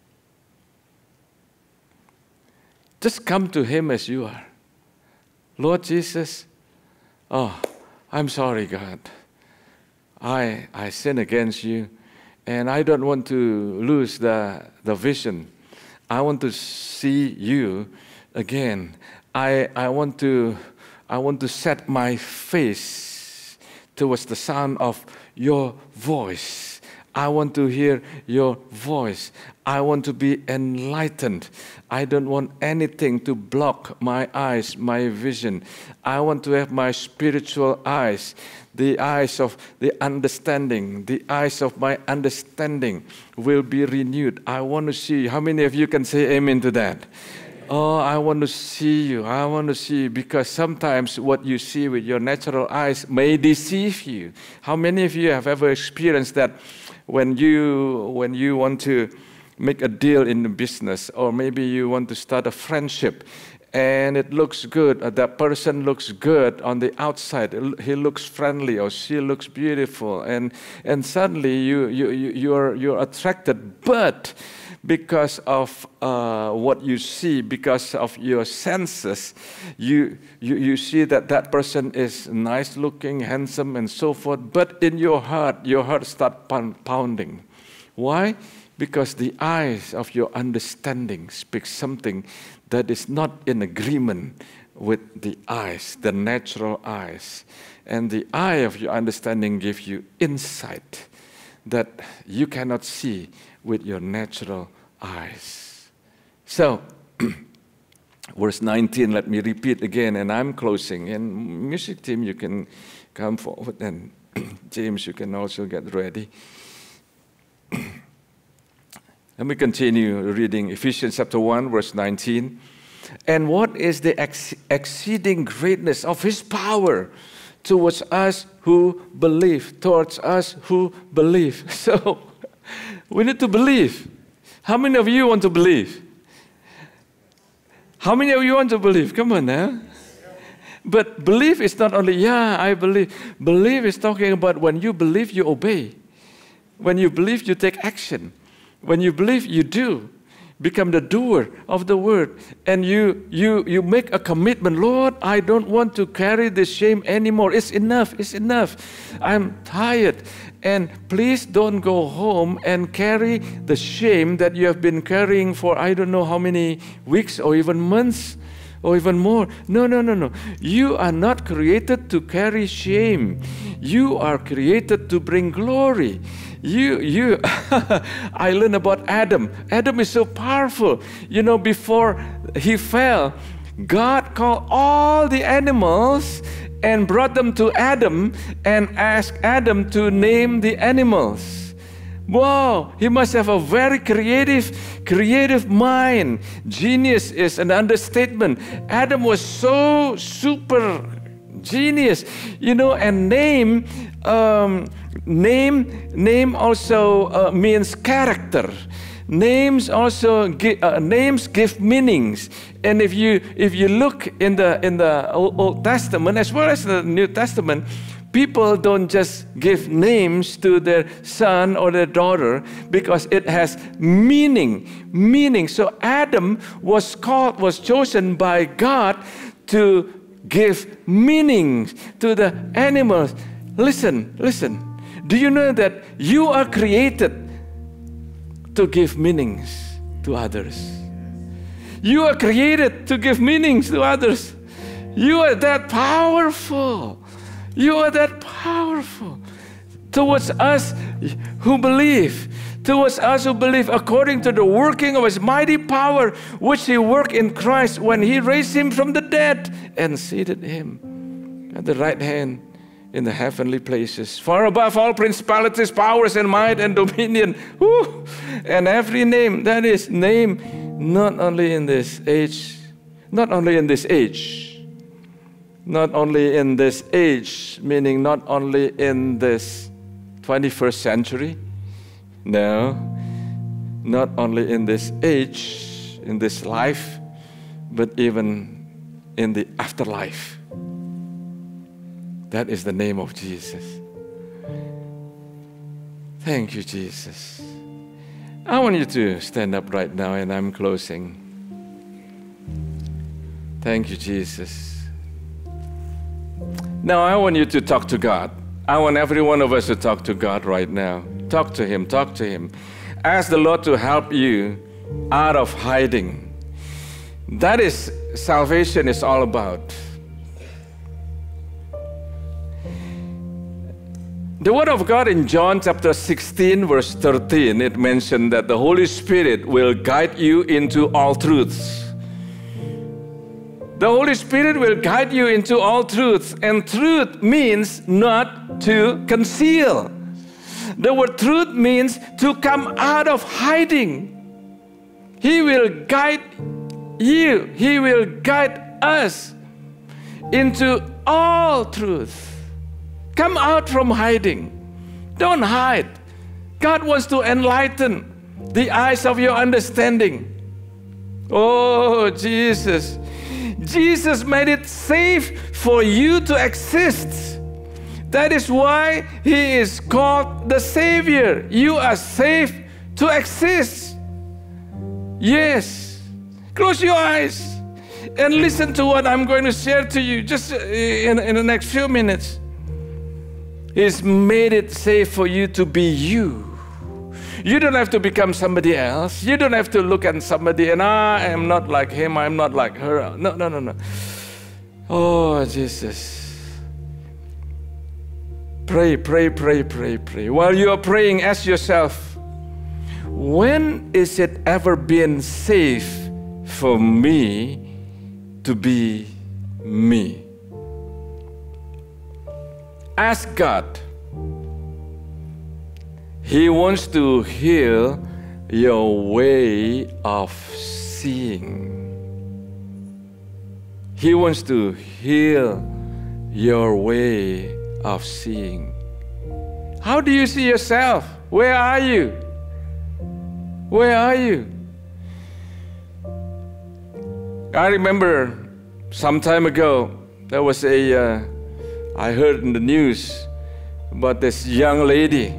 Speaker 4: Just come to him as you are. Lord Jesus, oh, I'm sorry, God. I, I sin against you, and I don't want to lose the, the vision. I want to see you again. I, I, want to, I want to set my face towards the sound of your voice. I want to hear your voice. I want to be enlightened. I don't want anything to block my eyes, my vision. I want to have my spiritual eyes, the eyes of the understanding, the eyes of my understanding will be renewed. I want to see. How many of you can say amen to that? Oh, I want to see you. I want to see you, because sometimes what you see with your natural eyes may deceive you. How many of you have ever experienced that when you, when you want to make a deal in the business, or maybe you want to start a friendship, and it looks good, uh, that person looks good on the outside, he looks friendly or she looks beautiful, and, and suddenly you, you, you, you're, you're attracted, but because of uh, what you see, because of your senses, you, you, you see that that person is nice looking, handsome, and so forth, but in your heart, your heart starts pounding. Why? Because the eyes of your understanding speak something that is not in agreement with the eyes, the natural eyes. And the eye of your understanding gives you insight that you cannot see with your natural eyes. So, verse nineteen, let me repeat again, and I'm closing. And music team, you can come forward, and James, you can also get ready. Let me continue reading Ephesians chapter one, verse nineteen. And what is the ex exceeding greatness of his power towards us who believe, towards us who believe. So, we need to believe. How many of you want to believe? How many of you want to believe? Come on now. But belief is not only, yeah, I believe. Belief is talking about when you believe, you obey. When you believe, you take action. When you believe, you do. Become the doer of the word. And you, you, you make a commitment. Lord, I don't want to carry this shame anymore. It's enough. It's enough. I'm tired. And please don't go home and carry the shame that you have been carrying for I don't know how many weeks or even months or even more. No, no, no, no. You are not created to carry shame. You are created to bring glory. You, you, I learned about Adam. Adam is so powerful. You know, before he fell, God called all the animals and brought them to Adam and asked Adam to name the animals. Wow, he must have a very creative, creative mind. Genius is an understatement. Adam was so super genius, you know, and name, um, name, name also uh, means character. Names also give, uh, names give meanings, and if you if you look in the in the Old, Old Testament as well as the New Testament, people don't just give names to their son or their daughter because it has meaning. Meaning. So Adam was called, was chosen by God to give meaning to the animals. Listen, listen. Do you know that you are created to give meanings to others. You are created to give meanings to others. You are that powerful. You are that powerful. Towards us who believe, towards us who believe according to the working of His mighty power, which He worked in Christ when He raised Him from the dead and seated Him at the right hand in the heavenly places, far above all principalities, powers, and might, and dominion, woo, and every name that is named, not only in this age, not only in this age, not only in this age, meaning not only in this twenty-first century, no, not only in this age, in this life, but even in the afterlife. That is the name of Jesus. Thank you, Jesus. I want you to stand up right now, and I'm closing. Thank you, Jesus. Now I want you to talk to God. I want every one of us to talk to God right now. Talk to Him, talk to Him. Ask the Lord to help you out of hiding. That is salvation is all about. The Word of God in John chapter sixteen, verse thirteen, it mentioned that the Holy Spirit will guide you into all truths. The Holy Spirit will guide you into all truths, and truth means not to conceal. The word truth means to come out of hiding. He will guide you, He will guide us into all truth. Come out from hiding. Don't hide. God wants to enlighten the eyes of your understanding. Oh, Jesus. Jesus made it safe for you to exist. That is why He is called the Savior. You are safe to exist. Yes. Close your eyes and listen to what I'm going to share to you just in, in the next few minutes. He's made it safe for you to be you. You don't have to become somebody else. You don't have to look at somebody and I am not like him, I'm not like her. No, no, no, no. Oh, Jesus. Pray, pray, pray, pray, pray. While you are praying, ask yourself, when is it ever been safe for me to be me? Ask God. He wants to heal your way of seeing. He wants to heal your way of seeing. How do you see yourself? Where are you? Where are you? I remember some time ago, there was a uh, I heard in the news about this young lady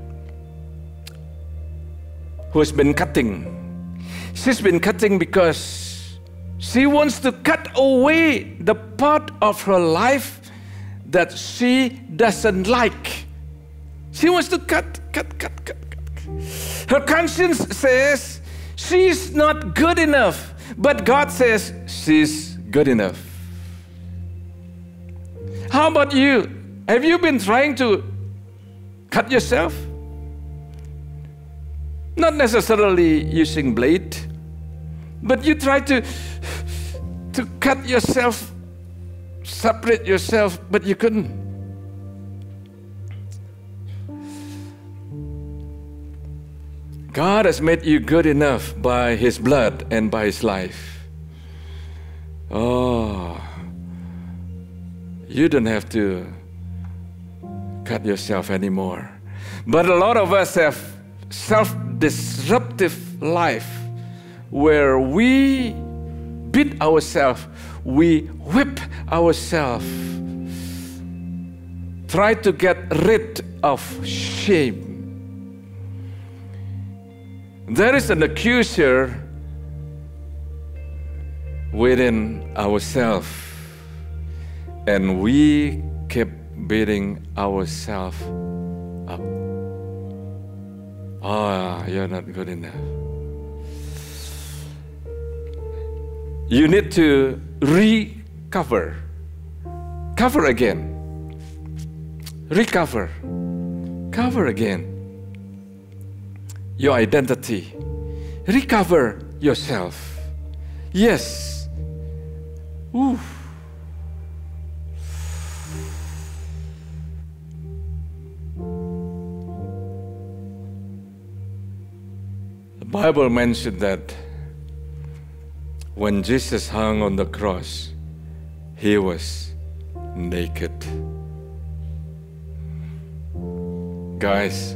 Speaker 4: who's been cutting. She's been cutting because she wants to cut away the part of her life that she doesn't like. She wants to cut, cut, cut, cut, cut. Her conscience says she's not good enough, but God says she's good enough. How about you? Have you been trying to cut yourself? Not necessarily using blade, but you try to, to cut yourself, separate yourself, but you couldn't. God has made you good enough by His blood and by His life. Oh, you don't have to cut yourself anymore. But a lot of us have self-disruptive life where we beat ourselves, we whip ourselves, try to get rid of shame. There is an accuser within ourselves, and we keep beating ourselves up. Oh, you're not good enough. You need to recover. Cover again. Recover. Cover again. Your identity. Recover yourself. Yes. Ooh. The Bible mentioned that when Jesus hung on the cross, he was naked. Guys,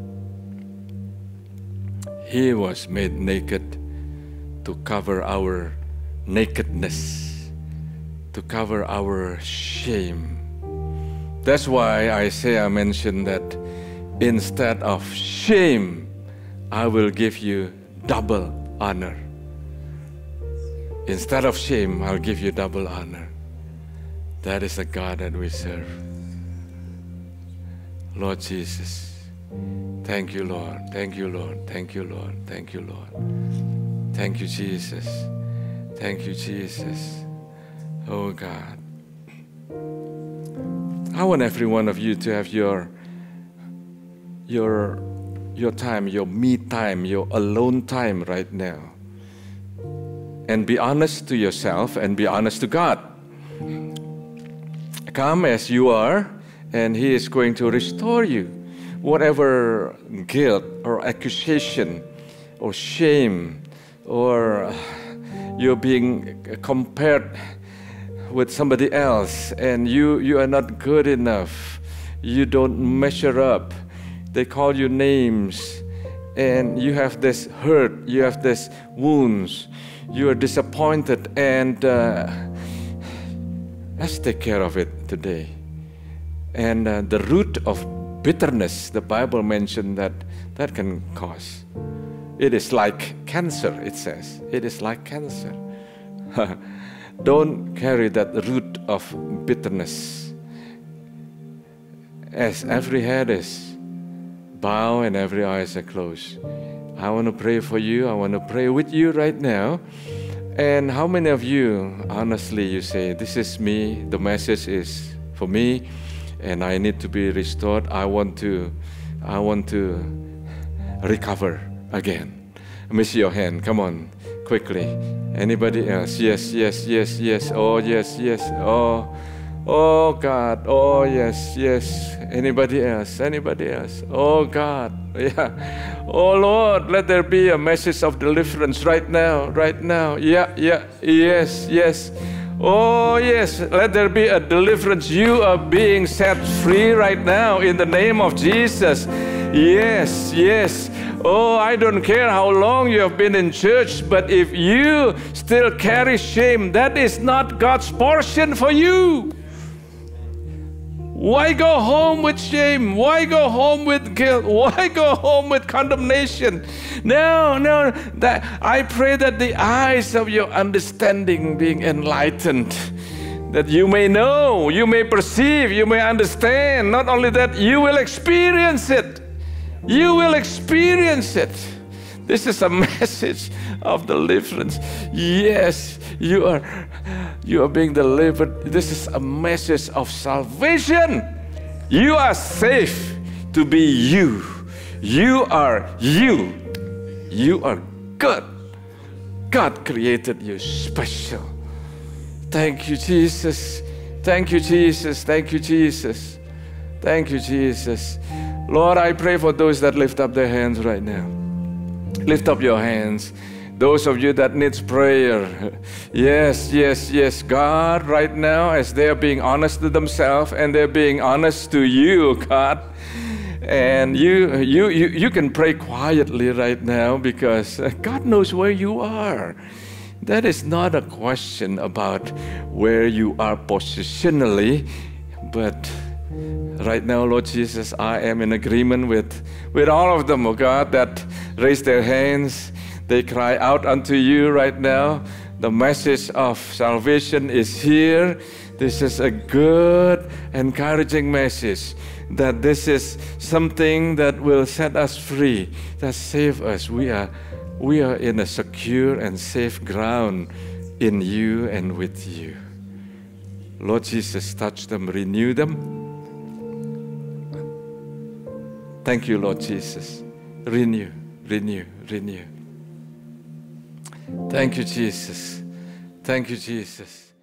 Speaker 4: he was made naked to cover our nakedness, to cover our shame. That's why Isaiah mentioned that instead of shame, I will give you double honor. Instead of shame, I'll give you double honor. That is the God that we serve. Lord Jesus, thank you, Lord. Thank you, Lord. Thank you, Lord. Thank you, Lord. Thank you, Jesus. Thank you, Jesus. Oh, God. I want every one of you to have your, your, your time, your me time, your alone time right now. And be honest to yourself and be honest to God. Come as you are, and He is going to restore you. Whatever guilt or accusation or shame or you're being compared with somebody else and you, you are not good enough, you don't measure up, they call you names, and you have this hurt, you have this wounds, you are disappointed, and uh, let's take care of it today. And uh, the root of bitterness, the Bible mentioned that that can cause. It is like cancer, it says. It is like cancer. Don't carry that root of bitterness. As every head is bowed and every eyes are closed, I want to pray for you. I want to pray with you right now. And how many of you, honestly, you say, this is me, the message is for me, and I need to be restored. I want to, I want to recover again. Let me see your hand. Come on, quickly. Anybody else? Yes, yes, yes, yes. Oh, yes, yes. Oh, oh God. Oh, yes, yes. Anybody else? Anybody else? Oh God. Yeah. Oh Lord, let there be a message of deliverance right now, right now. Yeah, yeah, yes, yes. Oh yes, let there be a deliverance. You are being set free right now in the name of Jesus. Yes, yes. Oh, I don't care how long you have been in church, but if you still carry shame, that is not God's portion for you. Why go home with shame? Why go home with guilt? Why go home with condemnation? No, no. That, I pray that the eyes of your understanding being enlightened, that you may know, you may perceive, you may understand. Not only that, you will experience it. You will experience it. This is a message of deliverance. Yes, you are, you are being delivered. This is a message of salvation. You are safe to be you. You are you. You are good. God created you special. Thank you, Jesus. Thank you, Jesus. Thank you, Jesus. Thank you, Jesus. Lord, I pray for those that lift up their hands right now. Lift up your hands. Those of you that needs prayer. Yes, yes, yes. God, right now, as they are being honest to themselves and they're being honest to you, God. And you, you, you, you can pray quietly right now because God knows where you are. That is not a question about where you are positionally, but right now, Lord Jesus, I am in agreement with, with all of them, oh God, that raise their hands. They cry out unto you right now. The message of salvation is here. This is a good, encouraging message. that this is something that will set us free, that save us. We are, we are in a secure and safe ground in you and with you. Lord Jesus, touch them, renew them. Thank you, Lord Jesus. Renew, renew, renew. Thank you, Jesus. Thank you, Jesus.